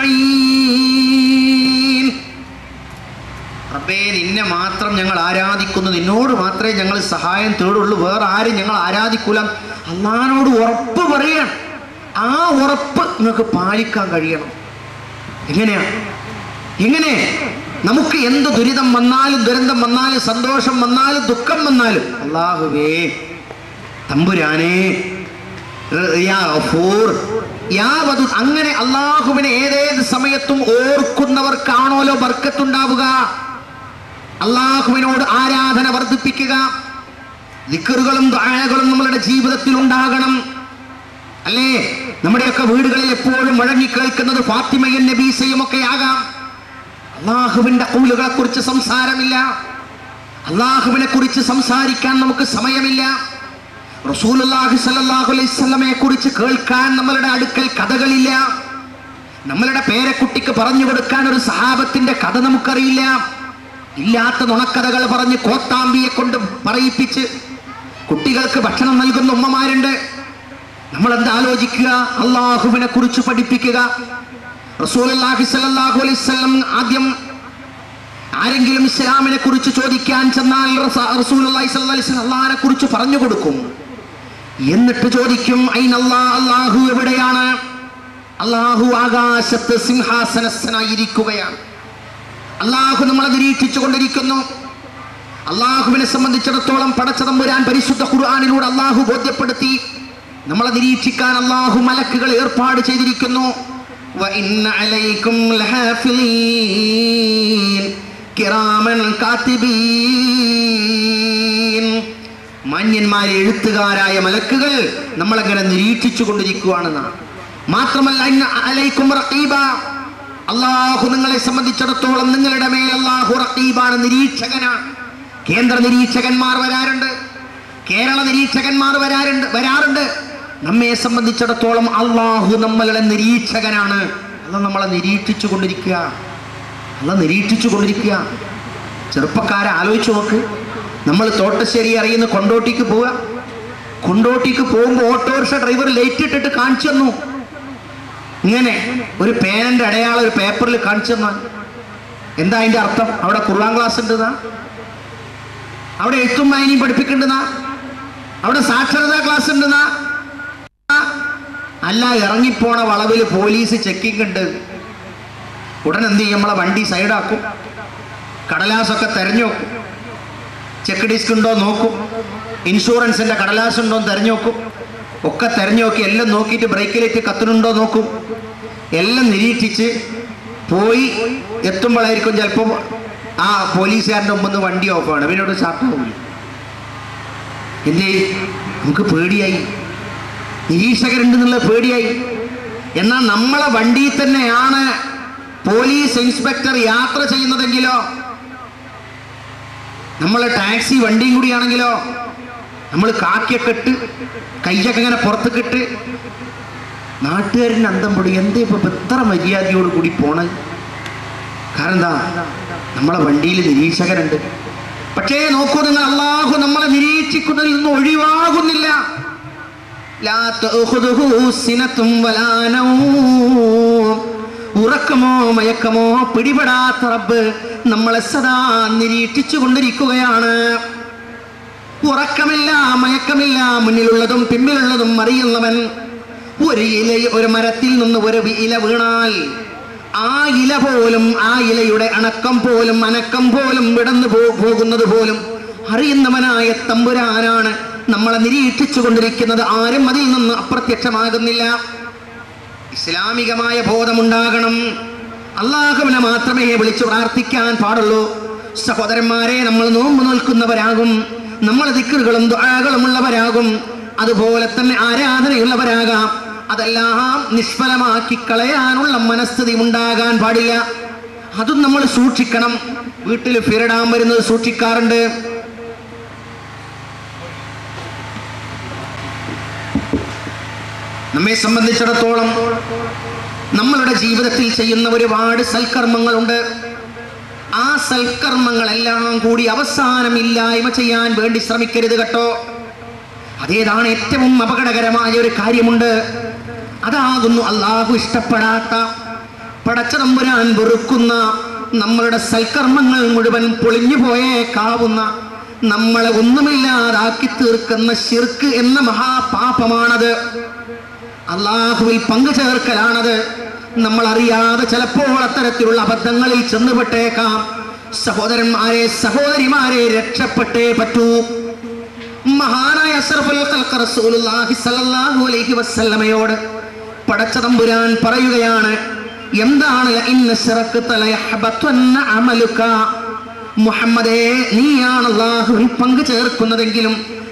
നസ്തഈൻ. റബ്ബേ, നിന്നെ മാത്രം ഞങ്ങൾ ആരാധിക്കുന്നു, നിന്നോട് മാത്രമേ ഞങ്ങൾ സഹായം തേടുള്ളൂ, വേറെ ആരും ഞങ്ങൾ ആരാധിക്കൂല. അല്ലാഹുവിനോട് ഉറപ്പ് പറയണം. ആ ഉറപ്പ് നിങ്ങൾക്ക് പാലിക്കാൻ കഴിയണം. എങ്ങനെ നമുക്ക് എന്ത് ദുരിതം വന്നാലും, ദുരന്തം വന്നാലും, സന്തോഷം വന്നാലും, ദുഃഖം വന്നാലും, അല്ലാഹുവേ തമ്പുരാനേ യാ ഗഫൂർ യാ വദൂദ്, അങ്ങനെ അല്ലാഹുവിനെ ഏതേത് സമയത്തും ഓർക്കുന്നവർക്കാണോലോ ബർക്കത്തുണ്ടാവുക. അല്ലാഹുവിനോട് ആരാധന വർദ്ധിപ്പിക്കുക. ദിക്റുകളും ദുആകളും നമ്മളുടെ ജീവിതത്തിൽ ഉണ്ടാകണം. അല്ലേ? നമ്മുടെയൊക്കെ വീടുകളിൽ എപ്പോഴും മുഴങ്ങി കേൾക്കുന്നത് ഫാത്തിമയും നബീസയും ഒക്കെ ആകാം. അള്ളാഹുവിന്റെ ഖൗലുകളെ കുറിച്ച് സംസാരമില്ല. അള്ളാഹുവിനെ കുറിച്ച് സംസാരിക്കാൻ നമുക്ക് സമയമില്ല. റസൂലുള്ളാഹി സ്വല്ലല്ലാഹു അലൈഹി വസല്ലമയെ കുറിച്ച് കേൾക്കാൻ നമ്മളുടെ അടുക്കൽ കഥകളില്ല. നമ്മളുടെ പേരക്കുട്ടിക്ക് പറഞ്ഞു കൊടുക്കാൻ ഒരു സഹാബത്തിന്റെ കഥ നമുക്കറിയില്ല. ഇല്ലാത്ത നുണക്കഥകൾ പറഞ്ഞ് കോത്താമ്പിയെ കൊണ്ട് പറയിപ്പിച്ച് കുട്ടികൾക്ക് ഭക്ഷണം നൽകുന്ന ഉമ്മമാരുണ്ട്. നമ്മൾ എന്താ ആലോചിക്കുക? അള്ളാഹുവിനെ കുറിച്ച് പഠിപ്പിക്കുക. റസൂലുള്ളാഹി സ്വല്ലല്ലാഹു അലൈഹി വസല്ലം ആദ്യം ആരെങ്കിലും ഇസ്ലാമിനെ കുറിച്ച് ചോദിക്കാൻ ചെന്നാൽ റസൂലുള്ളാഹി സ്വല്ലല്ലാഹു അലൈഹി വസല്ലം അള്ളാഹിനെ കുറിച്ച് പറഞ്ഞു കൊടുക്കും. എന്നിട്ട് ചോദിക്കും, അല്ലാഹു എവിടെയാണ്? അള്ളാഹു ആകാശത്ത് സിംഹാസനസ്ഥനായിരിക്കുകയാണ്. അള്ളാഹു നമ്മളെ നിരീക്ഷിച്ചു കൊണ്ടിരിക്കുന്നു. അള്ളാഹുവിനെ സംബന്ധിച്ചിടത്തോളം പടച്ചതമ്പുരാൻ പരിശുദ്ധ ഖുർആനിലൂടെ അള്ളാഹു ബോധ്യപ്പെടുത്തി. നമ്മളെ നിരീക്ഷിക്കാൻ അള്ളാഹു മലക്കുകൾ ഏർപ്പാട് ചെയ്തിരിക്കുന്നു. വഇന്ന അലൈക്കും ലഹാഫിളീൻ കിറാമൻ കാതിബീൻ. മാന്യന്മാരെ എഴുത്തുകാരായ മലക്കുകൾ നമ്മളെങ്ങനെ നിരീക്ഷിച്ചു കൊണ്ടിരിക്കുകയാണെന്നാണ്. മാത്രമല്ല ഇന്ന അലൈക്കും റഖീബ, അള്ളാഹു നിങ്ങളെ സംബന്ധിച്ചിടത്തോളം നിങ്ങളുടെ മേൽ അള്ളാഹു റഖീബാണ്, നിരീക്ഷകനാണ്. കേന്ദ്ര നിരീക്ഷകന്മാർ വരാറുണ്ട്, കേരള നിരീക്ഷകന്മാർ വരാറുണ്ട്. നമ്മെ സംബന്ധിച്ചിടത്തോളം അള്ളാഹു നമ്മളുടെ നിരീക്ഷകനാണ്. അല്ല നമ്മളെ നിരീക്ഷിച്ചു കൊണ്ടിരിക്കുക. ചെറുപ്പക്കാരെ ആലോചിച്ച് നോക്ക്. നമ്മൾ തോട്ടശ്ശേരി അറിയുന്ന കൊണ്ടോട്ടിക്ക് പോവുക. കൊണ്ടോട്ടിക്ക് പോകുമ്പോൾ ഓട്ടോറിക്ഷ ഡ്രൈവർ ലൈറ്റ് ഇട്ടിട്ട് കാണിച്ചു തന്നു. ഇങ്ങനെ ഒരു പേനന്റെ അടയാളം ഒരു പേപ്പറിൽ കാണിച്ചു തന്നാൽ എന്താ അതിന്റെ അർത്ഥം? അവിടെ ഖുർആൻ ക്ലാസ് ഉണ്ടെന്നാ, അവിടെ എഴുത്തും വായനയും പഠിപ്പിക്കണ്ടെന്നാ, അവിടെ സാക്ഷരതാ ക്ലാസ് ഉണ്ടെന്നാ? അല്ല, ഇറങ്ങിപ്പോണ വളവിൽ പോലീസ് ചെക്കിംഗ് ഉണ്ട്. ഉടനെ എന്ത് ചെയ്യും? നമ്മളെ വണ്ടി സൈഡാക്കും, കടലാസൊക്കെ തെരഞ്ഞു നോക്കും, ചെക്ക് ഡിസ്ക് ഉണ്ടോ നോക്കും, ഇൻഷുറൻസിന്റെ കടലാസ് ഉണ്ടോ തെരഞ്ഞു നോക്കും. ഒക്കെ തെരഞ്ഞു നോക്കി എല്ലാം നോക്കിയിട്ട് ബ്രേക്ക് ലൈറ്റ് കത്തുന്നുണ്ടോ നോക്കും. എല്ലാം നിരീക്ഷിച്ച് പോയി എത്തുമ്പോഴായിരിക്കും ചിലപ്പോൾ ആ പോലീസുകാരൻ്റെ മുമ്പ് വണ്ടി ഓഫാണ്, പിന്നോട് സ്റ്റാർട്ടാവില്ല. എന്തേ? നമുക്ക് പേടിയായി, നിരീക്ഷകരുണ്ടെന്നുള്ള പേടിയായി. എന്നാൽ നമ്മളെ വണ്ടിയിൽ തന്നെയാണ് പോലീസ് ഇൻസ്പെക്ടർ യാത്ര ചെയ്യുന്നതെങ്കിലോ, നമ്മളെ ടാക്സി വണ്ടിയും കൂടിയാണെങ്കിലോ, നമ്മൾ കാക്കിയൊക്കെ ഇട്ട് കയ്യൊക്കെ ഇങ്ങനെ പുറത്തേക്ക് ഇട്ട് നാട്ടുകാരന് അന്തം പൊടി. എന്തേ ഇപ്പൊ എത്ര മര്യാദയോട് കൂടി പോണത്? കാരണം എന്താ? നമ്മളെ വണ്ടിയിൽ നിരീക്ഷകരുണ്ട്. പക്ഷേ നോക്കൂ നിങ്ങൾ, അള്ളാഹു നമ്മളെ നിരീക്ഷിക്കുന്നതിൽ നിന്ന് ഒഴിവാകുന്നില്ല. ഉറക്കമോ മയക്കമോ പിടിപെടാത്ത റബ്ബ് നമ്മളെ സദാ നിരീക്ഷിച്ചു കൊണ്ടിരിക്കുകയാണ്. ഉറക്കമില്ല, മയക്കമില്ല, മുന്നിലുള്ളതും പിന്നിലുള്ളതും അറിയുന്നവൻ. ഒരു മരത്തിൽ നിന്ന് ഒരു ഇല വീണാൽ ആ ഇല പോലും, ആ ഇലയുടെ അനക്കം പോലും വിടന്നു പോകുന്നത് പോലും അറിയുന്നവനായ തമ്പുരാനാണ് നമ്മളെ നിരീക്ഷിച്ചു കൊണ്ടിരിക്കുന്നത്. ആരും അതിൽ നിന്ന് അപ്രത്യക്ഷമാകുന്നില്ല. ഇസ്ലാമികമായ ബോധമുണ്ടാകണം. അള്ളാഹുവിനെ മാത്രമേ വിളിച്ചു പ്രാർത്ഥിക്കാൻ പാടുള്ളൂ. സഹോദരന്മാരെ, നമ്മൾ നോമ്പ് നോൽക്കുന്നവരാകും, നമ്മൾ ദിക്റുകളും ദുആകളും ഉള്ളവരാകും, അതുപോലെ തന്നെ ആരാധനയുള്ളവരാകാം. അതെല്ലാം നിഷ്ഫലമാക്കി കളയാനുള്ള മനസ്ഥിതി ഉണ്ടാകാൻ പാടില്ല. അതും നമ്മൾ സൂക്ഷിക്കണം. വീട്ടിൽ ഫിരടാൻ വരുന്നത് സൂക്ഷിക്കാറുണ്ട്. നമ്മെ സംബന്ധിച്ചിടത്തോളം നമ്മളുടെ ജീവിതത്തിൽ ചെയ്യുന്ന ഒരുപാട് സൽക്കർമ്മങ്ങളുണ്ട്. ആ സൽക്കർമ്മങ്ങളെല്ലാം കൂടി അവസാനം ഇല്ലായ്മ ചെയ്യാൻ വേണ്ടി ശ്രമിക്കരുത് കേട്ടോ. അതേതാണ് ഏറ്റവും അപകടകരമായ ഒരു കാര്യമുണ്ട്. അതാകുന്നു അള്ളാഹു ഇഷ്ടപ്പെടാത്ത, പടച്ചതമ്പുരാൻ വെറുക്കുന്ന, നമ്മളുടെ സൽക്കർമ്മങ്ങൾ മുഴുവൻ പൊളിഞ്ഞു പോയേക്കാവുന്ന, നമ്മളെ ഒന്നുമില്ലാതാക്കി തീർക്കുന്ന ശിർക്ക് എന്ന മഹാപാപമാണത്. അള്ളാഹുവിൽ പങ്കുചേർക്കലാണത്. നമ്മൾ അറിയാതെ ചിലപ്പോൾ അത്തരത്തിലുള്ള അബദ്ധങ്ങളിൽ ചെന്നുപെട്ടേക്കാം. സഹോദരന്മാരെ, സഹോദരിമാരെ, രക്ഷപ്പെട്ടേ പറ്റൂ. മഹാനായ അഷ്റഫുൽ ഖൽഖ് റസൂലുള്ളാഹി സ്വല്ലല്ലാഹു അലൈഹി വസല്ലമയോട് പടച്ചതമ്പുരാൻ പറയുകയാണ്, എന്താണ്? ഇന്ന ശറക്ത ലയഹബത്തുന്ന അമലുക. മുഹമ്മദേ, നീയാണ് അല്ലാഹുവിൽ പങ്കു ചേർക്കുന്നതെങ്കിലും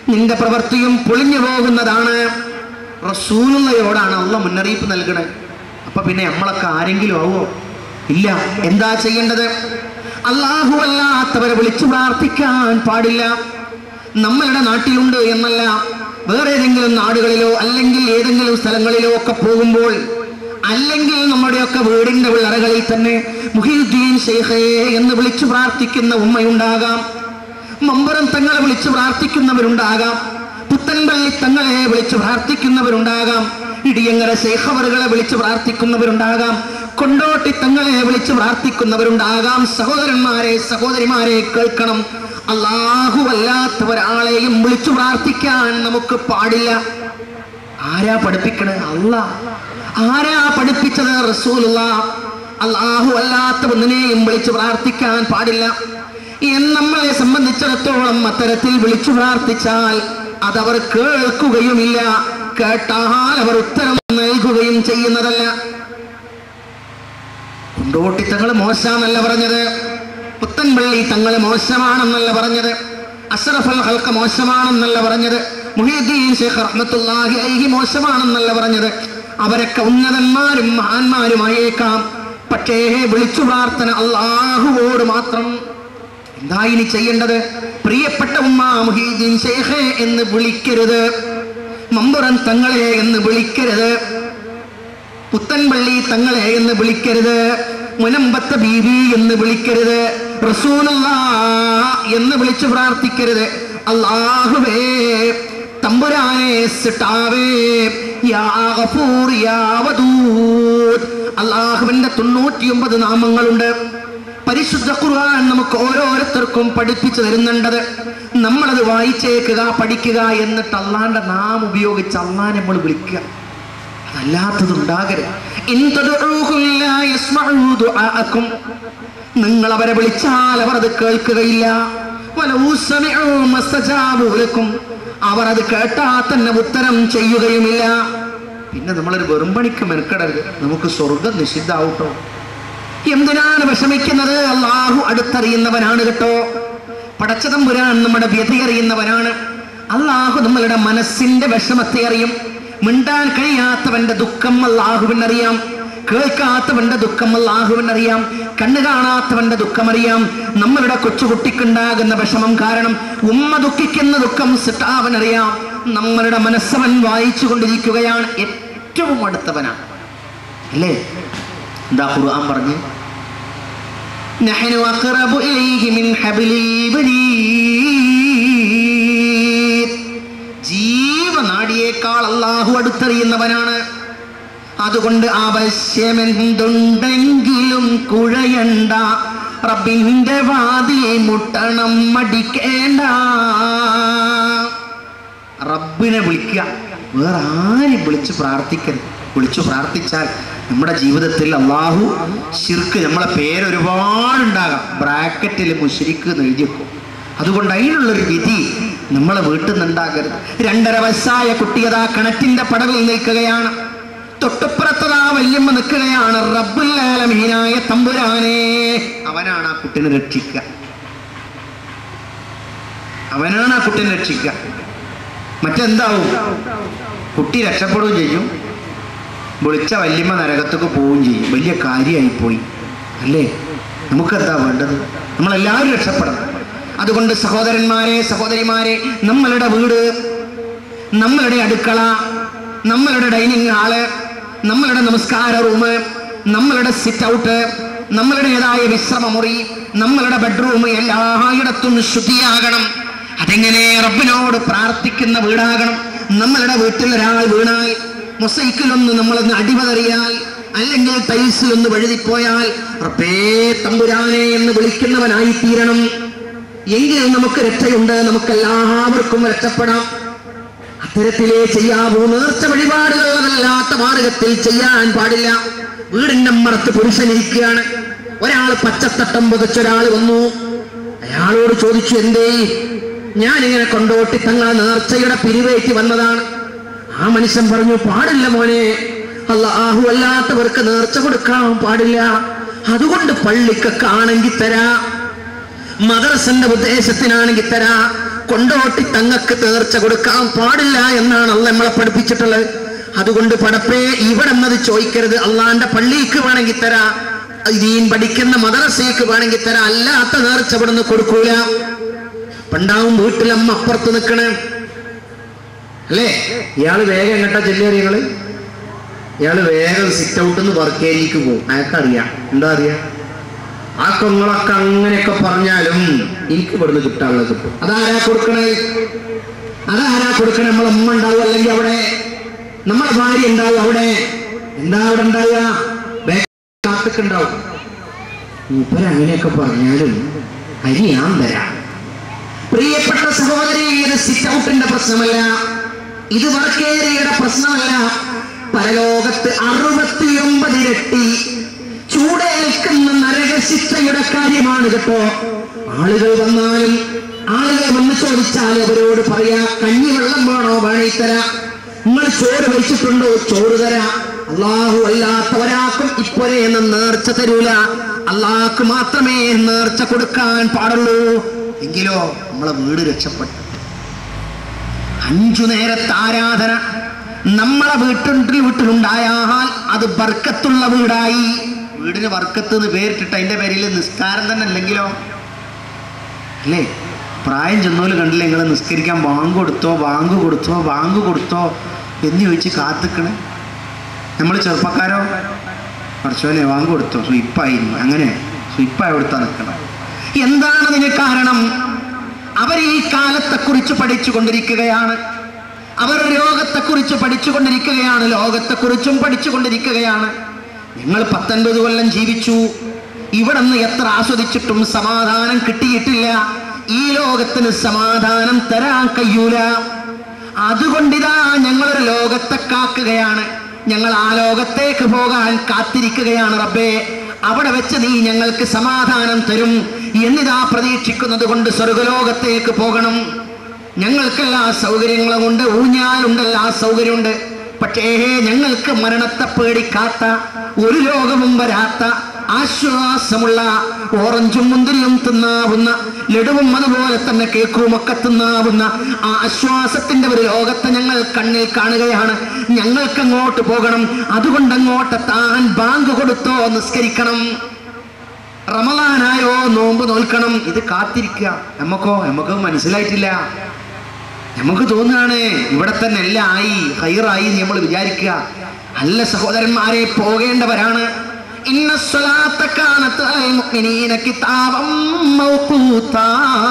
നിന്റെ പ്രവൃത്തിയും പൊളിഞ്ഞു പോകുന്നതാണ്. റസൂലുള്ളയോടാണ് അള്ളാഹ് മുന്നറിയിപ്പ് നൽകണത്. അപ്പൊ പിന്നെ നമ്മളൊക്കെ ആരെങ്കിലും ആവോ? ഇല്ല. എന്താ ചെയ്യേണ്ടത്? അല്ലാഹു അല്ലാത്തവരെ വിളിച്ചു പ്രാർത്ഥിക്കാൻ പാടില്ല. നമ്മളുടെ നാട്ടിലുണ്ട് എന്നല്ല, വേറെ ഏതെങ്കിലും നാടുകളിലോ അല്ലെങ്കിൽ ഏതെങ്കിലും സ്ഥലങ്ങളിലോ ഒക്കെ പോകുമ്പോൾ, അല്ലെങ്കിൽ നമ്മുടെയൊക്കെ വീടിന്റെ വിളറകളിൽ തന്നെ മുഹീദ്ദീൻ ശൈഖേ എന്ന് വിളിച്ചു പ്രാർത്ഥിക്കുന്ന ഉമ്മയുണ്ടാകാം, മമ്പുറം തങ്ങളെ വിളിച്ചു പ്രാർത്ഥിക്കുന്നവരുണ്ടാകാം, പുത്തൻപള്ളി തങ്ങളെ വിളിച്ചു പ്രാർത്ഥിക്കുന്നവരുണ്ടാകാം, ഇടിയങ്ങര ശൈഖവറുകളെ വിളിച്ചു പ്രാർത്ഥിക്കുന്നവരുണ്ടാകാം, കൊണ്ടോട്ടി തങ്ങളെ വിളിച്ചു പ്രാർത്ഥിക്കുന്നവരുണ്ടാകാം. സഹോദരന്മാരെ, സഹോദരിമാരെ, കേൾക്കണം. അല്ലാഹു അല്ലാത്ത ഒരാളെയും വിളിച്ചു പ്രാർത്ഥിക്കാൻ നമുക്ക് പാടില്ല. ആരാ പഠിപ്പിക്കണേ? അല്ലാഹ്. ആരാ പഠിപ്പിച്ചത്? റസൂലുള്ളാഹ്. അല്ലാഹു അല്ലാത്ത ഒന്നിനെയും വിളിച്ചു പ്രാർത്ഥിക്കാൻ പാടില്ല. നമ്മളെ സംബന്ധിച്ചിടത്തോളം അത്തരത്തിൽ വിളിച്ചു പ്രാർത്ഥിച്ചാൽ അതവർ കേൾക്കുകയുമില്ല, കേട്ടാൽ അവർ ഉത്തരം നൽകുകയും ചെയ്യുന്നതല്ല. കൊണ്ടോട്ടി തങ്ങള് മോശമെന്നല്ല പറഞ്ഞത്, പുത്തൻപള്ളി തങ്ങള് മോശമാണെന്നല്ല പറഞ്ഞത്, അഷ്റഫുൽ ഖൽഖ് മോശമാണെന്നല്ല പറഞ്ഞത്, മുഹീദ്ദീൻ ശൈഖ് റഹ്മത്തുള്ളാഹി അലൈഹി മോശമാണെന്നല്ല പറഞ്ഞത്. അവരൊക്കെ ഉന്നതന്മാരും മഹാന്മാരുമായേക്കാം. പക്ഷേ വിളിച്ചു പ്രാർത്ഥന അല്ലാഹുവോട് മാത്രം. എന്താ ഇനി ചെയ്യേണ്ടത്? പ്രിയപ്പെട്ട ഉമ്മ, മുഹീദ്ദീൻ ശൈഖേ എന്ന് വിളിക്കരുത്, മമ്പുറം തങ്ങളെ എന്ന് വിളിക്കരുത്, പുത്തൻപള്ളി തങ്ങളെ എന്ന് വിളിക്കരുത്, മുനമ്പത്ത് ബീവി എന്ന് വിളിക്കരുത്, റസൂലുള്ളാഹ് എന്ന് വിളിച്ചു പ്രാർത്ഥിക്കരുത്. അല്ലാഹുവേ, തമ്പുരാനെ, സിട്ടാവേ, യാ ഗഫൂർ, യാ വദൂദ്. അല്ലാഹുവിന്റെ 99 നാമങ്ങളുണ്ട്. പരിശുദ്ധ ഖുർആൻ നമുക്ക് ഓരോരുത്തർക്കും പഠിപ്പിച്ചു തരുന്നുണ്ടത്. നമ്മളത് വായിച്ചേക്കുക, പഠിക്കുക, എന്നിട്ട് അള്ളാന്റെ നാമം ഉപയോഗിച്ച് അള്ളാനെ നമ്മൾ വിളിക്കുക. അതല്ലാത്തതുണ്ടാകരുത്. നിങ്ങൾ അവരെ വിളിച്ചാൽ അവർ അത് കേൾക്കുകയില്ല. അവർ അത് കേട്ടാ തന്നെ ഉത്തരം ചെയ്യുകയുമില്ല. പിന്നെ നമ്മളൊരു വെറും പണിക്ക് മെനക്കെടരുത്. നമുക്ക് സ്വർഗം നിഷിദ്ധാവട്ടോ. എന്തിനാണ് വിഷമിക്കുന്നത്? അല്ലാഹു അടുത്തറിയുന്നവനാണ് കേട്ടോ. പടച്ചതമ്പുരാൻ നമ്മുടെ വ്യഥ അറിയുന്നവനാണ്. അല്ലാഹു നമ്മളുടെ മനസ്സിന്റെ വിഷമത്തെ അറിയും. മിണ്ടാൻ കഴിയാത്തവന്റെ ദുഃഖം അല്ലാഹുവിനറിയാം. കേൾക്കാത്തവന്റെ ദുഃഖം അല്ലാഹുവിനറിയാം. കണ്ണു കാണാത്തവന്റെ ദുഃഖം അറിയാം. നമ്മളുടെ കൊച്ചുകുട്ടിക്കുണ്ടാകുന്ന വിഷമം കാരണം ഉമ്മ ദുഃഖിക്കുന്ന ദുഃഖം സിട്ടാവനറിയാം. നമ്മളുടെ മനസ്സവൻ വായിച്ചു കൊണ്ടിരിക്കുകയാണ്. ഏറ്റവും അടുത്തവനാണ് അല്ലേ? എന്താ ഖുർആൻ പറഞ്ഞു? നഹ്നു അഖറബു ഇലൈഹി മിൻ ഹബ്ലിൽ വരീദ്. ജീവനാടിയേക്കാൾ അല്ലാഹു അടുത്തറിയുന്നവനാണ്. അതുകൊണ്ട് ആവശ്യമെന്തുണ്ടെങ്കിലും കുഴയണ്ട, റബ്ബിന്റെ വാതിൽ മുട്ടണം മടിക്കേണ്ട. റബ്ബിനെ വിളിക്കുക, വേറെ ആരും വിളിച്ച് പ്രാർത്ഥിക്കരുത്. വിളിച്ചു പ്രാർത്ഥിച്ചാൽ നമ്മുടെ ജീവിതത്തിൽ അല്ലാഹു ശിർക്ക്, നമ്മളെ പേര് ഒരുപാടുണ്ടാകാം, ബ്രാക്കറ്റിൽ മുശ്രിക്ക് എന്ന് എഴുതി വെക്കും. അതുകൊണ്ട് അതിനുള്ളൊരു വിധി നമ്മളെ വീട്ടിൽ നിന്നുണ്ടാകരുത്. 2.5 വയസ്സായ കുട്ടിയതാ കിണറ്റിന്റെ പടവിൽ നിൽക്കുകയാണ്. തൊട്ടുപ്പുറത്തതാ വല്യമ്മ നിൽക്കുകയാണ്. റബ്ബുൽ ആലമീനായ തമ്പുരാനെ, അവനാണ് ആ കുട്ടിനെ രക്ഷിക്കുക. അവനാണ് ആ കുട്ടിനെ രക്ഷിക്കുക. മറ്റെന്താവും? കുട്ടി രക്ഷപ്പെടുകയും ചെയ്യും, വിളിച്ച വല്യമ്മ നരകത്തേക്ക് പോവുകയും ചെയ്യും. വലിയ കാര്യമായിപ്പോയി അല്ലേ? നമുക്കെന്താ വേണ്ടത്? നമ്മളെല്ലാവരും രക്ഷപ്പെടണം. അതുകൊണ്ട് സഹോദരന്മാരെ, സഹോദരിമാരെ, നമ്മളുടെ വീട്, നമ്മളുടെ അടുക്കള, നമ്മളുടെ ഡൈനിങ് ഹാള്, നമ്മളുടെ നമസ്കാര റൂം, നമ്മളുടെ സിറ്റ് ഔട്ട്, നമ്മളുടേതായ വിശ്രമമുറി, നമ്മളുടെ ബെഡ്റൂം എല്ലായിടത്തും ശുദ്ധിയാകണം. അതെങ്ങനെ? റബ്ബിനോട് പ്രാർത്ഥിക്കുന്ന വീടാകണം. നമ്മളുടെ വീട്ടിൽ ഒരാൾ വീണാൽ, മൊസൈക്കിലൊന്ന് നമ്മളൊന്ന് അടിവതറിയാൽ, അല്ലെങ്കിൽ ടൈൽസിലൊന്ന് വഴുതിപ്പോയാൽ റബ്ബേ തമ്പുരാനെ എന്ന് വിളിക്കുന്നവനായി തീരണം. എങ്കിൽ നമുക്ക് രക്ഷയുണ്ട്, നമുക്കെല്ലാവർക്കും രക്ഷപ്പെടാം. അത്തരത്തിലേ ചെയ്യാവൂ. നേർച്ച വഴിപാടുകളല്ലാത്ത മാർഗത്തിൽ ചെയ്യാൻ പാടില്ല. വീടിന്റെ അമ്മറത്ത് പുരുഷനിരിക്കുകയാണ്. ഒരാൾ പച്ചത്തട്ടം പുതച്ചൊരാൾ വന്നു. അയാളോട് ചോദിച്ചു, എന്തേ? ഞാനിങ്ങനെ കൊണ്ടോട്ടി തങ്ങളെ നേർച്ചയുടെ പിരിവേറ്റി വന്നതാണ്. ആ മനുഷ്യൻ പറഞ്ഞു, പാടില്ല മോനെ, അല്ലാഹു അല്ലാത്തവർക്ക് നേർച്ച കൊടുക്കാൻ പാടില്ല. അതുകൊണ്ട് പള്ളിക്കൊക്കെ ആണെങ്കിൽ തരാ, മദ്രസന്റെ ഉദ്ദേശത്തിനാണെങ്കിൽ തരാ, കൊണ്ടോട്ടി തങ്ങൾക്ക് നേർച്ച കൊടുക്കാൻ പാടില്ല എന്നാണ് അള്ളാഹ് നമ്മളെ പഠിപ്പിച്ചിട്ടുള്ളത്. അതുകൊണ്ട് പടപ്പേ ഇവിടെ എന്നത് ചോദിക്കരുത്. അള്ളാന്റെ പള്ളിക്ക് വേണമെങ്കിൽ തരാ, ദീൻ പഠിക്കുന്ന മദ്രസയ്ക്ക് വേണമെങ്കിൽ തരാ, അല്ലാത്ത നേർച്ച ഇവിടുന്ന് കൊടുക്കൂല. പണ്ടാവും വീട്ടിലമ്മ അപ്പുറത്ത് നിൽക്കണേ അല്ലേ, ഇയാള് വേഗം എങ്ങട്ടാ ചെല്ലേറിയങ്ങള്, ഇയാള് വേഗം സിറ്റ് ഔട്ടിന്ന് വർക്കേരിക്ക് പോകും. അയാൾക്കറിയാം, എന്താ അറിയാം, ആ കൊങ്ങളൊക്കെ അങ്ങനെയൊക്കെ പറഞ്ഞാലും എനിക്ക് ഇവിടുന്ന് കിട്ടാനുള്ളത് കിട്ടും. അതാരാ കൊടുക്കണേ, അതാരാ കൊടുക്കണേ? നമ്മളെ അമ്മ ഉണ്ടാവും, അല്ലെങ്കിൽ അവിടെ നമ്മളെ ഭാര്യ ഉണ്ടാവും. അവിടെ എന്താ അവിടെ ഉണ്ടാവുക, കാത്തുണ്ടാവും. മൂപ്പരങ്ങനെയൊക്കെ പറഞ്ഞാലും അരി ഞാൻ തരാം. പ്രിയപ്പെട്ട സഹോദരി, ഇത് സിറ്റ് ഔട്ടിന്റെ പ്രശ്നമല്ല, ഇത് വർക്കേരിയുടെ പ്രശ്നമല്ല. പരലോകത്ത് 69 ഇരട്ടി ചൂടേൽക്കുന്ന നരകശിക്ഷയുടെ കാര്യമാണ് കേട്ടോ. ആളുകൾ വന്നാലും, ആളുകൾ വന്ന് ചോദിച്ചാൽ അവരോട് പറയാ, കഞ്ഞിവെള്ളം വേണോ, വേണേ തരാ. നിങ്ങൾ ചോറ് കഴിച്ചിട്ടുണ്ടോ, ചോറ് തരാ. അള്ളാഹു അല്ലാത്ത ഒരാൾക്കും ഇപ്പോഴേ എന്ന് നേർച്ച തരൂല. അള്ളാഹ്ക്ക് മാത്രമേ നേർച്ച കൊടുക്കാൻ പാടുള്ളൂ. എങ്കിലോ നമ്മളെ വീട് രക്ഷപ്പെട്ടു. 5 നേരത്തെ ആരാധന നമ്മളെ വീട്ടിലുണ്ടായാൽ അത് ബർക്കത്തുള്ള വീടായി. വീടിന് ബർക്കത്ത് എന്ന് പേരിട്ടിട്ട് അതിന്റെ പേരിൽ നിസ്കാരം തന്നെ അല്ലെങ്കിലോ അല്ലേ? പ്രായം ചെന്നോല് കണ്ടില്ലേ നിങ്ങൾ നിസ്കരിക്കാൻ ബാങ്ക് കൊടുത്തോ എന്ന് ചോദിച്ച് കാത്തിക്കണേ. നമ്മൾ ചെറുപ്പക്കാരോ കുറച്ചോലെ ബാങ്ക് കൊടുത്തോ, സ്വീപ്പായിരുന്നു, അങ്ങനെ സ്വീപ്പായി കൊടുത്താൽ നിൽക്കണം. എന്താണ് അതിന് കാരണം? അവർ ഈ കാലത്തെക്കുറിച്ച് പഠിച്ചുകൊണ്ടിരിക്കുകയാണ്, അവർ രോഗത്തെക്കുറിച്ച് പഠിച്ചുകൊണ്ടിരിക്കുകയാണ്, ലോകത്തെക്കുറിച്ചും പഠിച്ചുകൊണ്ടിരിക്കുകയാണ്. ഞങ്ങൾ 19 കൊല്ലം ജീവിച്ചു, ഇവിടെ നിന്ന് എത്ര ആസ്വദിച്ചിട്ടും സമാധാനം കിട്ടിയിട്ടില്ല. ഈ ലോകത്തിന് സമാധാനം തരാൻ കഴിയൂല. അതുകൊണ്ടിതാ ഞങ്ങളൊരു ലോകത്തെ കാക്കുകയാണ്, ഞങ്ങൾ ആ ലോകത്തേക്ക് പോകാൻ കാത്തിരിക്കുകയാണ്. റബ്ബേ, അവിടെ വെച്ച് നീ ഞങ്ങൾക്ക് സമാധാനം തരും എന്നിതാ പ്രതീക്ഷിക്കുന്നത് കൊണ്ട് സ്വർഗലോകത്തേക്ക് പോകണം. ഞങ്ങൾക്കെല്ലാ സൗകര്യങ്ങളും കൊണ്ട്, ഊഞ്ഞാലുണ്ടെല്ലാ സൗകര്യമുണ്ട്. പക്ഷേ ഞങ്ങൾക്ക് മരണത്തെ പേടിക്കാത്ത, ഒരു രോഗവും വരാത്ത, ആശ്വാസമുള്ള, ഓറഞ്ചും മുന്തിരിയും തിന്നാവുന്ന, ലഡുവും അതുപോലെ തന്നെ കേക്കും ഒക്കെ തിന്നാവുന്ന ആ ആശ്വാസത്തിന്റെ ഒരു ലോകത്തെ ഞങ്ങൾ കണ്ണിൽ കാണുകയാണ്. ഞങ്ങൾക്ക് അങ്ങോട്ട് പോകണം. അതുകൊണ്ട് അങ്ങോട്ട് താൻ ബാങ്ക് കൊടുത്തോ, നിസ്കരിക്കണം, റമളാനായോ നോമ്പ് നോൽക്കണം. ഇത് കാത്തിരിക്കുക. നമുക്ക് മനസ്സിലായിട്ടില്ല. നമുക്ക് തോന്നുകയാണ് ഇവിടെ തന്നെ എല്ലാം ആയി, ഹൈറായി നമ്മൾ വിചാരിക്കുക. അല്ല സഹോദരന്മാരെ, പോകേണ്ടവരാണ്. ഇന്ന സ്വലാത്ത കാനത്ത് അലൽ മുഅ്മിനീന കിതാബം മൗഖൂതാ.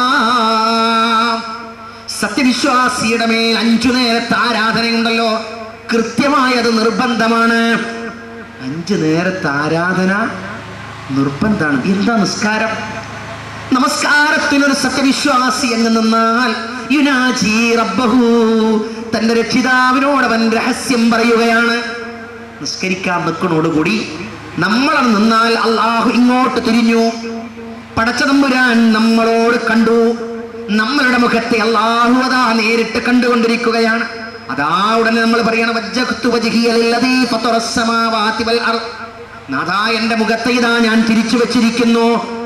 സത്യവിശ്വാസിയുടെ മേൽ 5 നേരത്തെ ആരാധനയുണ്ടല്ലോ, കൃത്യമായത് നിർബന്ധമാണ്. 5 നേരത്തെ ആരാധന നിർബന്ധമാണ്. എന്താ നിസ്കാരം? നമസ്കാരത്തിനൊരു സത്യവിശ്വാസി അങ്ങ് നിന്നാൽ യുനാജി റബ്ബഹു, തന്റെ രക്ഷിതാവിനോട് അവൻ രഹസ്യം പറയുകയാണ്. നിസ്കരിക്കാൻ നിൽക്കുന്നതോടുകൂടി നമ്മൾ നിന്നാൽ അള്ളാഹു ഇങ്ങോട്ട് തിരിഞ്ഞു. പടച്ചതമ്പുരാൻ നമ്മളോട് കണ്ടു. നമ്മളുടെ മുഖത്തെ അള്ളാഹു അതാ നേരിട്ട് കണ്ടുകൊണ്ടിരിക്കുകയാണ്. അതാ ഉടനെ നമ്മൾ പറയണം, വജ്ജഹ്തു വജ്ഹിയ ലില്ലദീ ഫതറസ് സമാവാതി വൽ അർദ്. നാഥാ, എന്റെ മുഖത്തെ ഇതാ ഞാൻ തിരിച്ചു വെച്ചിരിക്കുന്നു.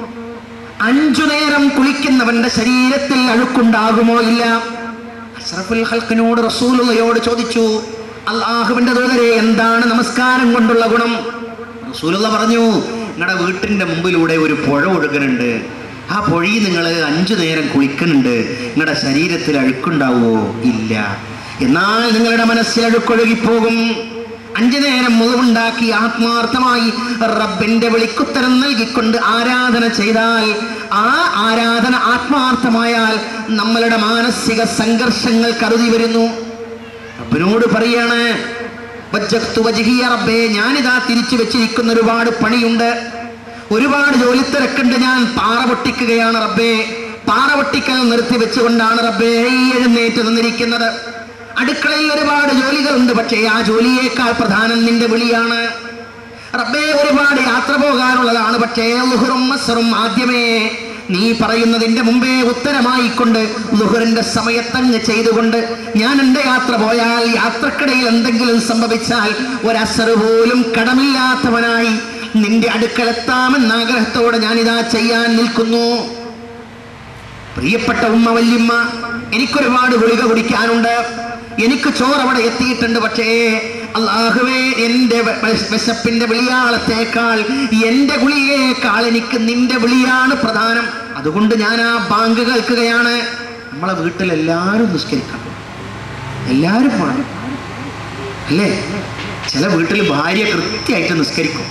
5 നേരം കുളിക്കുന്നവന്റെ ശരീരത്തിൽ അഴുക്കുണ്ടാകുമോ? ഇല്ല. അഷ്റഫുൽ ഖൽഖിനോട് റസൂലുള്ളാഹിയോട് ചോദിച്ചു, അല്ലാഹുവിന്റെ ദൂതരെ, എന്താണ് നമസ്കാരം കൊണ്ടുള്ള ഗുണം? റസൂലുള്ള പറഞ്ഞു, നിങ്ങളുടെ വീട്ടിന്റെ മുമ്പിലൂടെ ഒരു പുഴ ഒഴുകുന്നുണ്ട്, ആ പുഴയിൽ നിങ്ങൾ 5 നേരം കുളിക്കുന്നുണ്ട്, നിങ്ങളുടെ ശരീരത്തിൽ അഴുക്കുണ്ടാവുമോ? ഇല്ല. എന്നാൽ നിങ്ങളുടെ മനസ്സിൽ അഴുക്കൊഴുകിപ്പോകും. 5 നേരം മുഴുവുണ്ടാക്കി ആത്മാർത്ഥമായി റബ്ബിന്റെ വിളിക്കുത്തരം നൽകിക്കൊണ്ട് ആരാധന ചെയ്താൽ, ആ ആരാധന ആത്മാർത്ഥമായാൽ നമ്മളുടെ മാനസിക സംഘർഷങ്ങൾ കരുതി വരുന്നു. റബ്ബിനോട് പറയാണ്, വജ്ജഹ്തു വജ്ഹിയ റബ്ബേ, ഞാനിതാ തിരിച്ചു വെച്ചിരിക്കുന്ന ഒരുപാട് പണിയുണ്ട്, ഒരുപാട് ജോലിത്തിരക്കുണ്ട്, ഞാൻ പാറ പൊട്ടിക്കുകയാണ് റബ്ബേ. പാറ പൊട്ടിക്കൽ നിർത്തി വെച്ചുകൊണ്ടാണ് റബ്ബേ എഴുന്നേറ്റ് നിന്നിരിക്കുന്നത്. അടുക്കളയിൽ ഒരുപാട് ജോലികളുണ്ട്, പക്ഷേ ആ ജോലിയേക്കാൾ പ്രധാനം നിന്റെ വിളിയാണ് റബ്ബേ. ഒരുപാട് യാത്ര പോകാനുള്ളതാണ്, പക്ഷേ ളുഹറും അസ്റും ആദ്യമേ നീ പറയുന്നതിന്റെ മുമ്പേ ഉത്തരമായിക്കൊണ്ട് ളുഹറിന്റെ സമയത്തങ്ങ് ചെയ്തുകൊണ്ട് ഞാൻ എൻ്റെ യാത്ര പോയാൽ, യാത്രക്കിടയിൽ എന്തെങ്കിലും സംഭവിച്ചാൽ ഒരസ്ർ പോലും കടമില്ലാത്തവനായി നിന്റെ അടുക്കലെത്താമെന്ന ആഗ്രഹത്തോടെ ഞാനിതാ ചെയ്യാൻ നിൽക്കുന്നു. പ്രിയപ്പെട്ട ഉമ്മ വല്യമ്മ, എനിക്കൊരുപാട് ഗുളിക കുടിക്കാനുണ്ട്, എനിക്ക് ചോറ് അവിടെ എത്തിയിട്ടുണ്ട്. പക്ഷേ അല്ലാഹുവേ, എന്റെ വിശപ്പിന്റെ വിളിയാളത്തേക്കാൾ, എന്റെ ഗുളികയേക്കാൾ എനിക്ക് നിന്റെ വിളിയാണ് പ്രധാനം. അതുകൊണ്ട് ഞാൻ ആ ബാങ്ക് കേൾക്കുകയാണ്. നമ്മളെ വീട്ടിലെല്ലാവരും നിസ്കരിക്കണം, എല്ലാവരും പാടും അല്ലേ? ചില വീട്ടിൽ ഭാര്യ കൃത്യമായിട്ട് നിസ്കരിക്കും.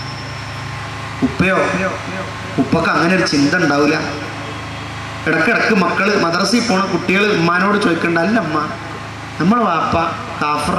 ഉപ്പക്ക് അങ്ങനെ ഒരു ചിന്ത ഉണ്ടാവില്ല. ഇടക്കിടക്ക് മക്കള് മദ്രസയിൽ പോണ കുട്ടികൾ ഉമ്മാനോട് ചോദിക്കണ്ട, അല്ല അമ്മ നമ്മളെ വാപ്പ കാഫറ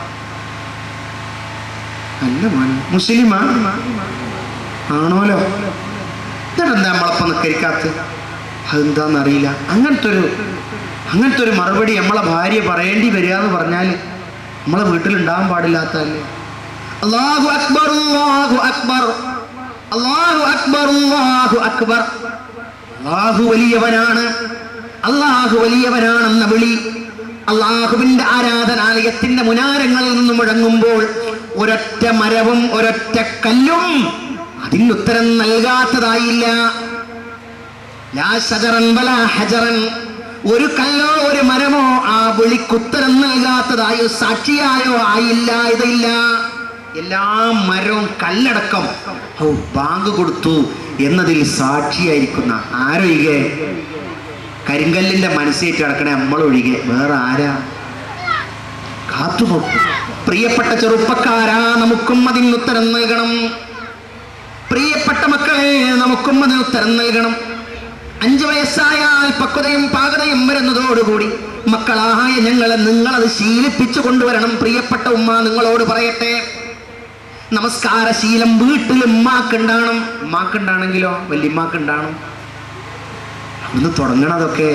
അല്ല മോൻ മുസ്ലിമാ ആണോലോ, എന്നിട്ടെന്താ നമ്മളപ്പം നിസ്കരിക്കാത്ത? അതെന്താന്നറിയില്ല. അങ്ങനത്തെ ഒരു മറുപടി നമ്മളെ ഭാര്യ പറയേണ്ടി വരിക എന്ന് പറഞ്ഞാൽ നമ്മളെ വീട്ടിലുണ്ടാകാൻ പാടില്ലാത്തതല്ലേ? അല്ലാഹു അക്ബർ, അല്ലാഹു അക്ബർ, അല്ലാഹു അക്ബർ, അല്ലാഹു അക്ബർ. അല്ലാഹു വലിയവനാണ്, അല്ലാഹു വലിയവനാണെന്ന വിളി അല്ലാഹുവിന്റെ ആരാധനാലയത്തിന്റെ മുനാരങ്ങളിൽ നിന്ന് മുഴങ്ങുമ്പോൾ ഒരൊറ്റ മരവും ഒരൊറ്റ കല്ലും അതിനുത്തരം നൽകാത്തതായില്ല. ലാ ശജറൻ വലാ ഹജറൻ, ഒരു കല്ലോ ഒരു മരമോ ആ വിളിക്കുത്തരം നൽകാത്തതായോ സാക്ഷിയായോ ആയില്ല. ഇതില്ല. എല്ലാ മരവും കല്ലടക്കം ബാങ്ക് കൊടുത്തു എന്നതിൽ സാക്ഷിയായിരിക്കുന്ന ആരൊഴികെ? കരിങ്കല്ലിന്റെ മനസ്സേറ്റ് കിടക്കണേ നമ്മളൊഴികെ വേറെ ആരാ? കാത്തുനോക്കും. പ്രിയപ്പെട്ട ചെറുപ്പക്കാരാ, നമുക്കും അതിന് ഉത്തരം നൽകണം. പ്രിയപ്പെട്ട മക്കളെ, നമുക്കും അതിന് ഉത്തരം നൽകണം. 5 വയസ്സായാൽ പക്വതയും പാകതയും വരുന്നതോടുകൂടി മക്കളായ നിങ്ങളത് ശീലിപ്പിച്ചു കൊണ്ടുവരണം. പ്രിയപ്പെട്ട ഉമ്മ, നിങ്ങളോട് പറയട്ടെ, നമസ്കാര ശീലം വീട്ടിൽ ഉമ്മാക്കുണ്ടാകണം. ഉമ്മാക്കുണ്ടാണെങ്കിലോ വല്യമ്മാക്കുണ്ടാകണം. അവിടുന്ന് തുടങ്ങണതൊക്കെ.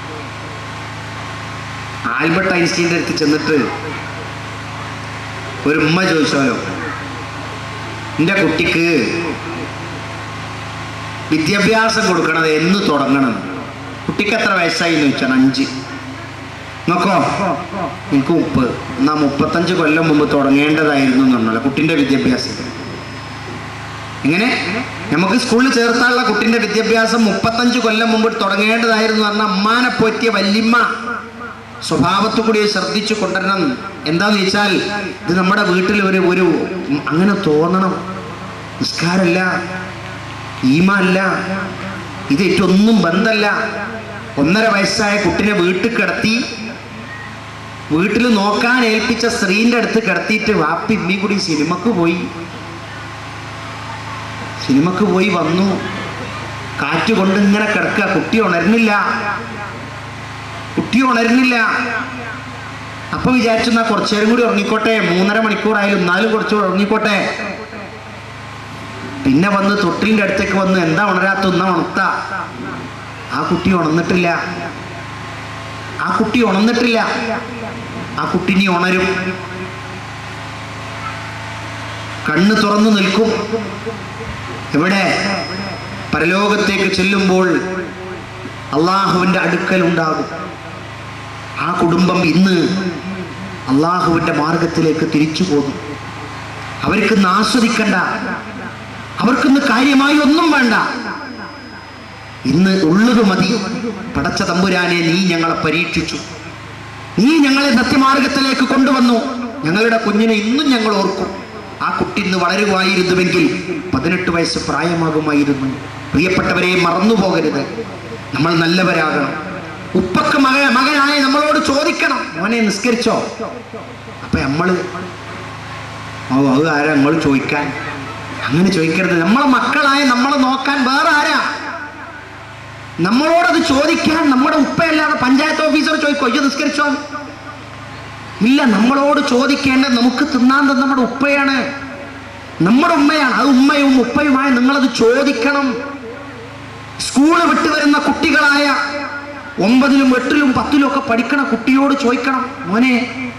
ആൽബർട്ട് ഐൻസ്റ്റീൻ്റെ അടുത്ത് ചെന്നിട്ട് ഒരു ഉമ്മ ചോദിച്ചാലോ, എൻ്റെ കുട്ടിക്ക് വിദ്യാഭ്യാസം കൊടുക്കണത് എന്ന് തുടങ്ങണം? കുട്ടിക്ക് എത്ര വയസ്സായി എന്ന് ചോദിച്ചാൽ 5. നോക്കോ, എനിക്ക് 30. എന്നാ 35 കൊല്ലം മുമ്പ് തുടങ്ങേണ്ടതായിരുന്നു എന്നല്ല കുട്ടിൻ്റെ വിദ്യാഭ്യാസം. ഇങ്ങനെ നമുക്ക് സ്കൂളിൽ ചേർത്താനുള്ള കുട്ടിൻ്റെ വിദ്യാഭ്യാസം 35 കൊല്ലം മുമ്പ് തുടങ്ങേണ്ടതായിരുന്നു പറഞ്ഞ അമ്മാനെ പോറ്റിയ വല്യമ്മ സ്വഭാവത്തു കൂടി ശ്രദ്ധിച്ചു കൊണ്ടുവരണം. എന്താന്ന് വെച്ചാൽ ഇത് നമ്മുടെ വീട്ടിൽ ഒരു അങ്ങനെ തോന്നണം. നിസ്കാരമല്ല, ഈമല്ല, ഇത് ഏറ്റൊന്നും ബന്ധമല്ല. 1.5 വയസ്സായ കുട്ടിനെ വീട്ടിൽ കിടത്തി, വീട്ടിൽ നോക്കാൻ ഏൽപ്പിച്ച സ്ത്രീൻ്റെ അടുത്ത് കിടത്തിയിട്ട് വാപ്പി ഇമ്മി കൂടി സിനിമക്ക് പോയി വന്നു. കാറ്റ് കൊണ്ട് ഇങ്ങനെ കിടക്കുക. കുട്ടി ഉണരുന്നില്ല. അപ്പൊ വിചാരിച്ചു എന്നാ കുറച്ചേരം കൂടി ഉറങ്ങിക്കോട്ടെ, 3.5 മണിക്കൂറായാലും എന്നാലും കുറച്ചുകൂടി ഉറങ്ങിക്കോട്ടെ. പിന്നെ വന്ന് തൊട്ടിലിൻ്റെ അടുത്തേക്ക് വന്ന്, എന്താ ഉണരാത്ത, ഒന്നാ ഉണർത്ത. ആ കുട്ടി ഉണർന്നിട്ടില്ല. ആ കുട്ടി ഇനി ഉണരും. കണ്ണ് തുറന്നു നിൽക്കും. എവിടെ? പരലോകത്തേക്ക് ചെല്ലുമ്പോൾ അള്ളാഹുവിൻ്റെ അടുക്കൽ ഉണ്ടാകും. ആ കുടുംബം ഇന്ന് അള്ളാഹുവിൻ്റെ മാർഗത്തിലേക്ക് തിരിച്ചു പോകും. അവർക്കിന്ന് ആസ്വദിക്കണ്ട, അവർക്കിന്ന് കാര്യമായി ഒന്നും വേണ്ട. ഇന്ന് ഉള്ളത് മതി. പടച്ച തമ്പുരാനെ, നീ ഞങ്ങളെ പരീക്ഷിച്ചു, നീ ഞങ്ങളെ സത്യമാർഗത്തിലേക്ക് കൊണ്ടുവന്നു. ഞങ്ങളുടെ കുഞ്ഞിനെ ഇന്നും ഞങ്ങൾ ഓർക്കും. ആ കുട്ടി ഇന്ന് വളരുമായിരുന്നുവെങ്കിൽ 18 വയസ്സ് പ്രായമാകുമായിരുന്നു. പ്രിയപ്പെട്ടവരെ, മറന്നു പോകരുത്. നമ്മൾ നല്ലവരാകണം. ഉപ്പക്ക് മകനായ നമ്മളോട് ചോദിക്കണം, മോനെ നിസ്കരിച്ചോ? അപ്പൊ നമ്മള് അത് ആരാ നമ്മൾ ചോദിക്കാൻ? അങ്ങനെ ചോദിക്കരുത്. നമ്മളെ മക്കളായ നമ്മളെ നോക്കാൻ വേറെ ആരാ? നമ്മളോടത് ചോദിക്കാൻ നമ്മുടെ ഉപ്പയല്ലാതെ പഞ്ചായത്ത് ഓഫീസർ ചോദിക്കോ ഇത് നിസ്കരിച്ചോ? ഇല്ല. നമ്മളോട് ചോദിക്കേണ്ടത് നമുക്ക് തിന്നാൻ തന്ന നമ്മുടെ ഉപ്പയാണ്, നമ്മുടെ ഉമ്മയാണ്. അത് ഉമ്മയും ഉപ്പയുമായി നിങ്ങളത് ചോദിക്കണം. സ്കൂള് വിട്ടു വരുന്ന കുട്ടികളായ 9ലും 8ലും 10ലും ഒക്കെ പഠിക്കണ കുട്ടിയോട് ചോദിക്കണം, മോനെ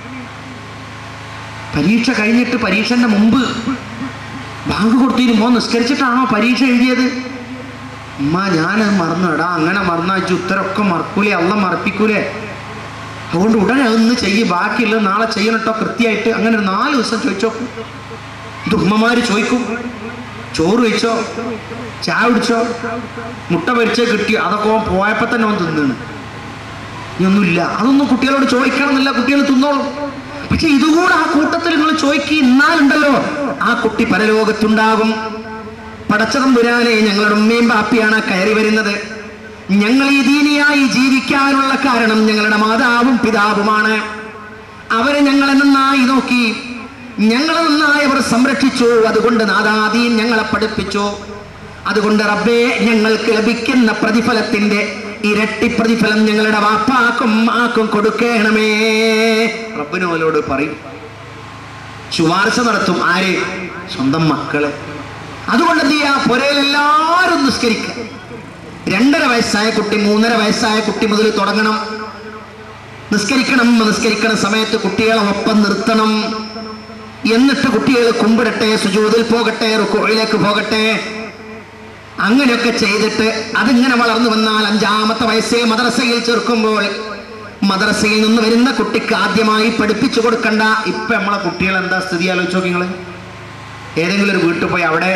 പരീക്ഷ കഴിഞ്ഞിട്ട് പരീക്ഷന്റെ മുമ്പ് ബാങ്ക് കൊടുത്തിട്ട് മോൻ നിസ്കരിച്ചിട്ടാണോ പരീക്ഷ എഴുതിയത്? ഉമ്മ ഞാനത് മറന്നു. എടാ, അങ്ങനെ മറന്നാച്ചു ഉത്തരമൊക്കെ മറക്കൂലേ, അള്ള മറപ്പിക്കൂലേ? അതുകൊണ്ട് ഉടനെ അതൊന്ന് ചെയ്യ്, ബാക്കിയുള്ളത് നാളെ ചെയ്യണം കേട്ടോ കൃത്യമായിട്ട്. അങ്ങനെ ഒരു 4 ദിവസം ചോദിച്ചോക്കും. ഇത് ഉമ്മമാര് ചോദിക്കും. ചോറ് കഴിച്ചോ, ചായ കുടിച്ചോ, മുട്ട പൊരിച്ചോ കിട്ടിയോ, അതൊക്കെ പോയപ്പോ തന്നെ അവൻ തിന്നാണ്. ഇനിയൊന്നുമില്ല. അതൊന്നും കുട്ടികളോട് ചോദിക്കണം എന്നില്ല, കുട്ടികൾ തിന്നോളും. പക്ഷെ ഇതുകൂടെ ആ കൂട്ടത്തിൽ നിങ്ങൾ ചോദിക്കുക, എന്നാലുണ്ടല്ലോ ആ കുട്ടി പരലോകത്തുണ്ടാകും. പടച്ചതമ്പുരാനെ, ഞങ്ങളുടെ ഉമ്മയും ബാപ്പിയാണ് കയറി വരുന്നത്. ഞങ്ങൾ ഈ ദീനിയായി ജീവിക്കാനുള്ള കാരണം ഞങ്ങളുടെ മാതാവും പിതാവുമാണ്. അവരെ ഞങ്ങളെ നന്നായി നോക്കി, ഞങ്ങളെ നന്നായി അവർ സംരക്ഷിച്ചു. അതുകൊണ്ട് നാദാദീൻ ഞങ്ങളെ പഠിപ്പിച്ചു. അതുകൊണ്ട് റബ്ബേ, ഞങ്ങൾക്ക് ലഭിക്കുന്ന പ്രതിഫലത്തിന്റെ ഇരട്ടി പ്രതിഫലം ഞങ്ങളുടെ വാപ്പാക്കും ആക്കും കൊടുക്കണമേ. റബ്ബിനോലോട് പറയും, ശുപാർശ നടത്തും. ആര്? സ്വന്തം മക്കള്. അതുകൊണ്ട് എന്ത് ചെയ്യാ? പുരയിലെല്ലാവരും നിസ്കരിക്കുക. 2.5 വയസ്സായ കുട്ടി, 3.5 വയസ്സായ കുട്ടി മുതൽ തുടങ്ങണം നിസ്കരിക്കണം. നിസ്കരിക്കണ സമയത്ത് കുട്ടികളെ ഒപ്പം നിർത്തണം. എന്നിട്ട് കുട്ടികൾ കുമ്പിടട്ടെ, സുജൂദിൽ പോകട്ടെ, റുക്കൂഇലേക്ക് പോകട്ടെ. അങ്ങനെയൊക്കെ ചെയ്തിട്ട് അതിങ്ങനെ വളർന്നു വന്നാൽ 5-ാമത്തെ വയസ്സിൽ മദ്രസയിൽ ചേർക്കുമ്പോൾ മദ്രസയിൽ നിന്ന് വരുന്ന കുട്ടിക്ക് ആദ്യമായി പഠിപ്പിച്ചു കൊടുക്കണ്ട. ഇപ്പൊ നമ്മളെ കുട്ടികൾ എന്താ സ്ഥിതി ആലോചിച്ച് നോക്കി നിങ്ങള്. ഏതെങ്കിലും ഒരു വീട്ടിൽ പോയി അവിടെ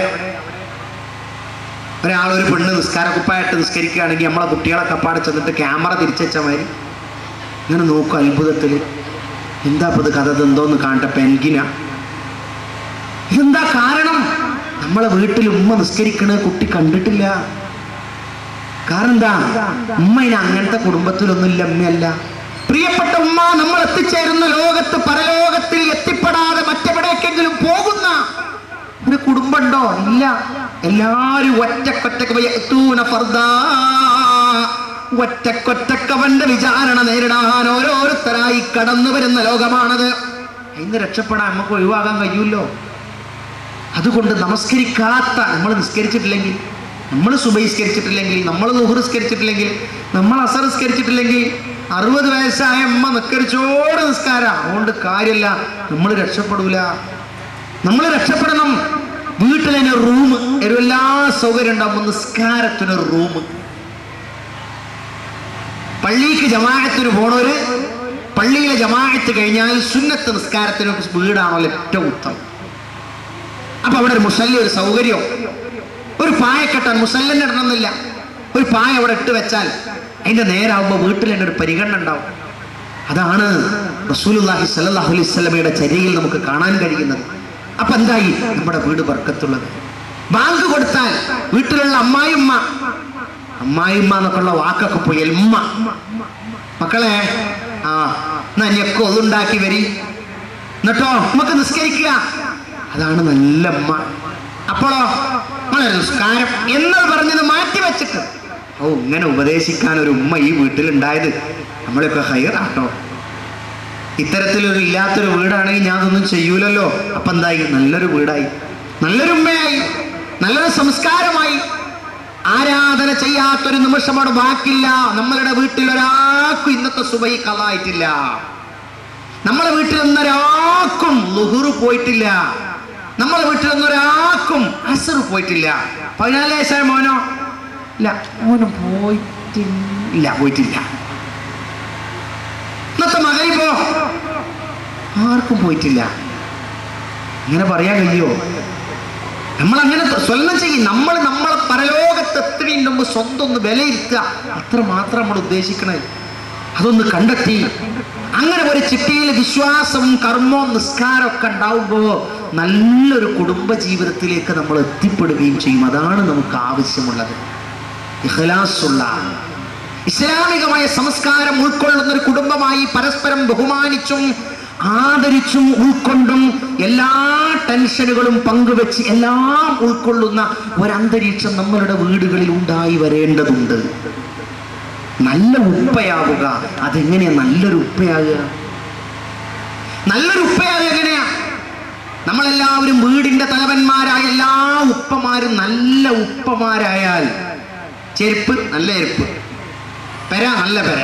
ഒരാളൊരു പെണ്ണ് നിസ്കാരക്കുപ്പായിട്ട് നിസ്കരിക്കുകയാണെങ്കിൽ നമ്മളെ കുട്ടികളൊക്കെ പാടെ ചെന്നിട്ട് ക്യാമറ തിരിച്ചുവെച്ച മാതിരി ഇങ്ങനെ നോക്കും അത്ഭുതത്തിൽ. എന്താ ഇപ്പത് കഥ, എന്തോന്ന് കാണട്ടെ, പെൻഗിന. ഇതെന്താ കാരണം? നമ്മളെ വീട്ടിൽ ഉമ്മ നിസ്കരിക്കണ കുട്ടി കണ്ടിട്ടില്ല. കാരണം എന്താ? ഉമ്മ ഇനി അങ്ങനത്തെ കുടുംബത്തിലൊന്നുമില്ല, ഉമ്മയല്ല. പ്രിയപ്പെട്ട ഉമ്മ, നമ്മൾ എത്തിച്ചേരുന്ന ലോകത്ത് പരലോകത്തിൽ എത്തിപ്പെടാതെ മറ്റെവിടേക്കെങ്കിലും പോകുന്ന ഒരു കുടുംബമുണ്ടോ? ഇല്ല. എല്ലാരും ഒറ്റക്കൊറ്റക്കവന്റെ വിചാരണ നേരിടാൻ ഓരോരുത്തരായി കടന്നു വരുന്ന ലോകമാണത്. ഇന്ന് രക്ഷപ്പെടാൻ നമുക്ക് ഒഴിവാകാൻ കഴിയുമല്ലോ. അതുകൊണ്ട് നമസ്കരിക്കാത്ത, നമ്മൾ നിസ്കരിച്ചിട്ടില്ലെങ്കിൽ, നമ്മൾ സുബഹിസ്കരിച്ചിട്ടില്ലെങ്കിൽ, നമ്മൾ ളുഹ്റിസ്കരിച്ചിട്ടില്ലെങ്കിൽ, നമ്മൾ അസറിസ്കരിച്ചിട്ടില്ലെങ്കിൽ 60 വയസ്സായ അമ്മ നിസ്കരിച്ചോട് നിസ്കാരം. അതുകൊണ്ട് കാര്യമില്ല, നമ്മൾ രക്ഷപ്പെടൂല. നമ്മൾ രക്ഷപ്പെടണം. വീട്ടിൽ തന്നെ റൂം, എല്ലാ സൗകര്യം ഉണ്ടാകുമ്പോൾ നിസ്കാരത്തിനൊരു റൂം. പള്ളിക്ക് ജമാഅത്തിന് പോണവര് പള്ളിയിലെ ജമാഅത്ത് കഴിഞ്ഞാൽ സുന്നത്ത് നിസ്കാരത്തിന് വീടാണോ ഏറ്റവും ഉത്തമം. അപ്പൊ അവിടെ ഒരു മുസല്ലി, ഒരു സൗകര്യം, ഒരു പായ കെട്ടാൻ മുസല്ലിന്റെ ഇടണമെന്നില്ല. ഒരു പായ അവിടെ ഇട്ട് വെച്ചാൽ അതിന്റെ നേരാകുമ്പോൾ വീട്ടിൽ തന്നെ ഒരു പരിഗണന ഉണ്ടാവും. അതാണ് റസൂലുള്ളാഹി സ്വല്ലല്ലാഹു അലൈഹി വസല്ലമയുടെ ചര്യയിൽ നമുക്ക് കാണാൻ കഴിയുന്നത്. അപ്പൊ എന്തായി? നമ്മുടെ വീട് ബർക്കത്തുള്ളത്. ബാങ്ക് കൊടുത്താൽ വീട്ടിലുള്ള അമ്മായിമ്മ എന്നൊക്കെ ഉള്ള വാക്കൊക്കെ പോയി എൽമ്മ, മക്കളെ ഞെക്കോ അതുണ്ടാക്കി വരി, എന്നിട്ടോ നമുക്ക് നിസ്കരിക്കുക. അതാണ് നല്ല അമ്മ. അപ്പോഴോ വളരെ നിസ്കാരം എന്നത് പറഞ്ഞത് മാറ്റി വെച്ചിട്ട് ഇങ്ങനെ ഉപദേശിക്കാൻ ഒരു ഉമ്മ ഈ വീട്ടിലുണ്ടായത് നമ്മളൊക്കെ ഹൈറാട്ടോ. ഇത്തരത്തിലൊരു ഇല്ലാത്തൊരു വീടാണെങ്കിൽ ഞാൻ അതൊന്നും ചെയ്യൂലല്ലോ. അപ്പൊ എന്തായി? നല്ലൊരു വീടായി, നല്ലൊരു ഉമ്മയായി, നല്ലൊരു സംസ്കാരമായി. ആരാധന ചെയ്യാത്തൊരു നിമിഷം അവിടെ ബാക്കില്ല. നമ്മളുടെ വീട്ടിൽ ഒരാൾക്കും ഇന്നത്തെ സുബഹി ഖളായിട്ടില്ല. നമ്മളെ വീട്ടിൽ ഒന്നൊരാൾക്കും ളുഹ്ർ പോയിട്ടില്ല. നമ്മളെ വീട്ടിൽ ഒന്നൊരാൾക്കും അസ്ർ പോയിട്ടില്ല. 14 വയസ്സായ മോനോ? ഇല്ല, മോനും പോയിട്ടില്ല. ഇന്നത്തെ മകരിബോ? ആർക്കും പോയിട്ടില്ല. അങ്ങനെ പറയാൻ കഴിയുമോ? നമ്മൾ അങ്ങനെ സ്വന്തം ചെയ്യും. നമ്മളെ പരലോകത്ത് എത്തുന്നതിന് മുമ്പ് സ്വന്തം ഒന്ന് വിലയിരുത്തുക. അത്ര മാത്രം നമ്മൾ ഉദ്ദേശിക്കണേ. അതൊന്ന് കണ്ടെത്തി അങ്ങനെ ഒരു ചിട്ടയിൽ വിശ്വാസവും കർമ്മവും നിസ്കാരമൊക്കെ ഉണ്ടാവുമ്പോൾ നല്ലൊരു കുടുംബ ജീവിതത്തിലേക്ക് നമ്മൾ എത്തിപ്പെടുകയും ചെയ്യും. അതാണ് നമുക്ക് ആവശ്യമുള്ളത്. ഇഖ്ലാസുള്ള ഇസ്ലാമികമായ സംസ്കാരം ഉൾക്കൊള്ളുന്ന ഒരു കുടുംബമായി പരസ്പരം ബഹുമാനിച്ചും ആദരിച്ചും ഉൾക്കൊണ്ടും എല്ലാ ടെൻഷനുകളും പങ്കുവെച്ച് എല്ലാം ഉൾക്കൊള്ളുന്ന ഒരന്തരീക്ഷം നമ്മളുടെ വീടുകളിൽ ഉണ്ടായി വരേണ്ടതുണ്ട്. നല്ല ഉപ്പയാവുക. അതെങ്ങനെയാ നല്ലൊരു ഉപ്പയാകുക? നല്ലൊരു ഉപ്പയാകുക എങ്ങനെയാ? നമ്മളെല്ലാവരും വീടിന്റെ തലവന്മാരായ എല്ലാ ഉപ്പമാരും നല്ല ഉപ്പമാരായാൽ, ചെരുപ്പ് നല്ല ചെരുപ്പ്, പെര നല്ല പെര,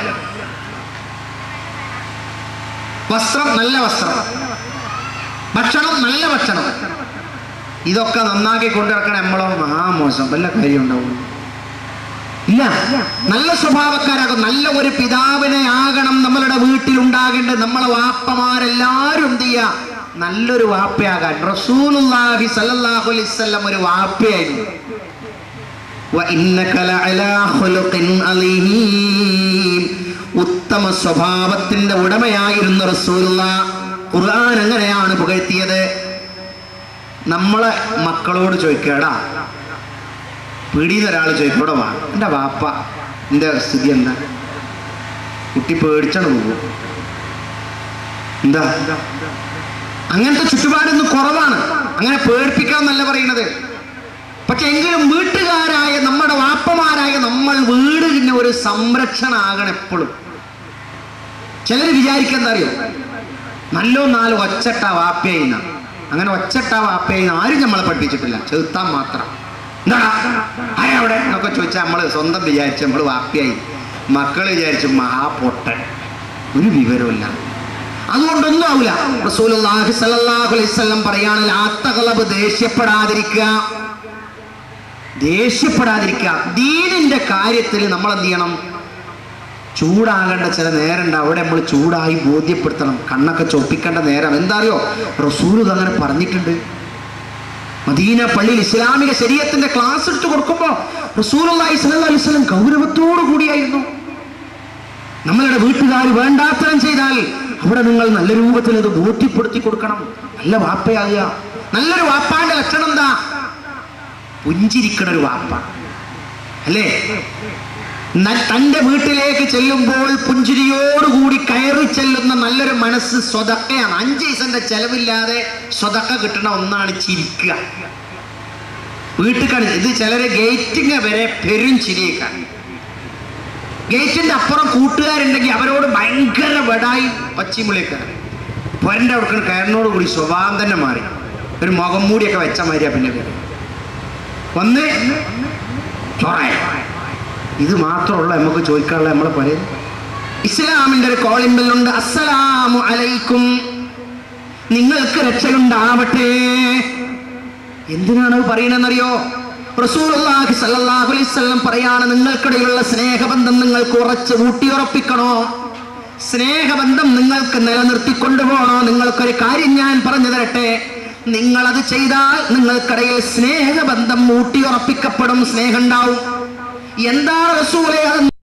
വസ്ത്രം നല്ല വസ്ത്രം, ഭക്ഷണം നല്ല ഭക്ഷണം, ഇതൊക്കെ നന്നാക്കി കൊണ്ടുനടക്കണം. നമ്മളോ മോശം വല്ല കാര്യം ഉണ്ടാവും? ഇല്ല. നല്ല സ്വഭാവക്കാരാകും. നല്ല ഒരു പിതാവിനെ ആകണം നമ്മളുടെ വീട്ടിൽ ഉണ്ടാകേണ്ടത്. നമ്മളെ വാപ്പമാരെല്ലാവരും എന്ത് ചെയ്യുക? നല്ലൊരു വാപ്പയാകാൻ. റസൂലുള്ളാഹി സ്വല്ലല്ലാഹു അലൈഹി വസല്ലം ഒരു വാപ്പയായിരുന്നു. വഇന്നക ലഅലാ ഖുലുഖിൻ അലീം, ഉത്തമ സ്വഭാവത്തിന്റെ ഉടമയായിരുന്നു റസൂലുള്ളാഹ്. ഖുർആൻ അങ്ങനെയാണ് പുകഴ്ത്തിയത്. നമ്മളെ മക്കളോട് ചോദിക്കടാ, പീടിയിൽ ഒരാൾ ചോദിക്കൂടെ, വാ എൻ്റെ വാപ്പ എൻ്റെ സ്ഥിതി എന്താ, കുട്ടി പേടിച്ചാണ് പോകും. എന്താ അങ്ങനത്തെ ചുറ്റുപാടൊന്നും കുറവാണ്. അങ്ങനെ പേടിപ്പിക്കാന്നല്ല പറയുന്നത്. പക്ഷെ എങ്കിലും വീട്ടുകാരായ നമ്മുടെ വാപ്പമാരായ നമ്മൾ വീടിന് ഒരു സംരക്ഷണമാകണം എപ്പോഴും. ചിലർ വിചാരിക്കാൻ എന്താ അറിയോ, നല്ലോ നാല് ഒച്ചട്ട വാപ്പയായിന്ന. അങ്ങനെ ഒച്ചട്ട വാപ്പയായിന്ന് ആരും നമ്മളെ പഠിപ്പിച്ചിട്ടില്ല, ചെറുത്താൻ മാത്രം. എന്താ ആരവിടെ എന്നൊക്കെ ചോദിച്ചാൽ നമ്മൾ സ്വന്തം വിചാരിച്ച് നമ്മൾ വാപ്പയായി, മക്കൾ വിചാരിച്ചു മഹാപൊട്ടൻ, ഒരു വിവരമില്ല. അതുകൊണ്ടൊന്നും ആവില്ല. റസൂലുള്ളാഹി സ്വല്ലല്ലാഹു അലൈഹി വസല്ലം പറയാണ്, ലാ തഗ്ളബ്, ദേഷ്യപ്പെടാതിരിക്കുക. ദീനിന്റെ കാര്യത്തിൽ നമ്മൾ എന്ത് ചെയ്യണം, ചൂടാകേണ്ട ചില നേരമുണ്ട്, അവിടെ നമ്മൾ ചൂടായി ബോധ്യപ്പെടുത്തണം. കണ്ണൊക്കെ ചൊപ്പിക്കേണ്ട നേരം എന്താ അറിയോ, റസൂൽ അങ്ങനെ പറഞ്ഞിട്ടുണ്ട്. മദീന പള്ളിയിൽ ഇസ്ലാമിക ശരീഅത്തിന്റെ ക്ലാസ് എടുത്ത് കൊടുക്കുമ്പോൾ റസൂലുള്ളാഹി സ്വല്ലല്ലാഹു അലൈഹി വസല്ലം ഗൗരവത്തോടു കൂടിയായിരുന്നു. നമ്മളുടെ വീട്ടുകാർ വേണ്ടാത്തരം ചെയ്താൽ അവിടെ നിങ്ങൾ നല്ല രൂപത്തിൽ അത് ബോധ്യപ്പെടുത്തി കൊടുക്കണം. നല്ല വാപ്പയാകുക. നല്ലൊരു വാപ്പാന്റെ ലക്ഷണം എന്താ, പുഞ്ചിരിക്കണ ഒരു വാപ്പ അല്ലേ. തന്റെ വീട്ടിലേക്ക് ചെല്ലുമ്പോൾ പുഞ്ചിരിയോടുകൂടി കയറി ചെല്ലുന്ന നല്ലൊരു മനസ്സ് സ്വതക്കയാണ്. 5 പൈസന്റെ ചെലവില്ലാതെ സ്വതക്ക കിട്ടുന്ന ഒന്നാണ് ചിരിക്കുക. വീട്ടിൽ ഇത് ചിലര് ഗേറ്റിങ് വരെ പെരും ചിരിയേക്കാണ്. ഗേറ്റിന്റെ അപ്പുറം കൂട്ടുകാരുണ്ടെങ്കിൽ അവരോട് ഭയങ്കര വെടായി പച്ചിമുളിയൊക്കെ പൊരന്റെ അവിടെ കയറിനോട് കൂടി സ്വഭാവം തന്നെ മാറി, ഒരു മുഖം മൂടിയൊക്കെ വെച്ച മാതിരിയാ. പിന്നെ ഒന്ന് ചൊറ. ഇത് മാത്രമുള്ള നമുക്ക് ചോദിക്കാനുള്ള നമ്മളെ പറയും. ഇസ്ലാമിന്റെ ഒരു കോളിംഗ് ബെല്ലുണ്ട്, അസ്സലാമു അലൈക്കും, നിങ്ങൾക്ക് രക്ഷയുണ്ടാവട്ടെ. എന്തിനാണ് പറയണെന്നറിയോ, റസൂലുള്ളാഹി സ്വല്ലല്ലാഹു അലൈഹി വസല്ലം പറയാണ്, നിങ്ങൾക്കിടയിലുള്ള സ്നേഹബന്ധം നിങ്ങൾക്ക് ഉറച്ച് ഊട്ടിയുറപ്പിക്കണോ, സ്നേഹബന്ധം നിങ്ങൾക്ക് നിലനിർത്തിക്കൊണ്ടുപോകണോ, നിങ്ങൾക്കൊരു കാര്യം ഞാൻ പറഞ്ഞു തരട്ടെ. നിങ്ങളത് ചെയ്താൽ നിങ്ങൾക്കിടയിൽ സ്നേഹബന്ധം ഊട്ടിയുറപ്പിക്കപ്പെടും, സ്നേഹം ഉണ്ടാവും. എന്താണ് റസൂലേ അത്?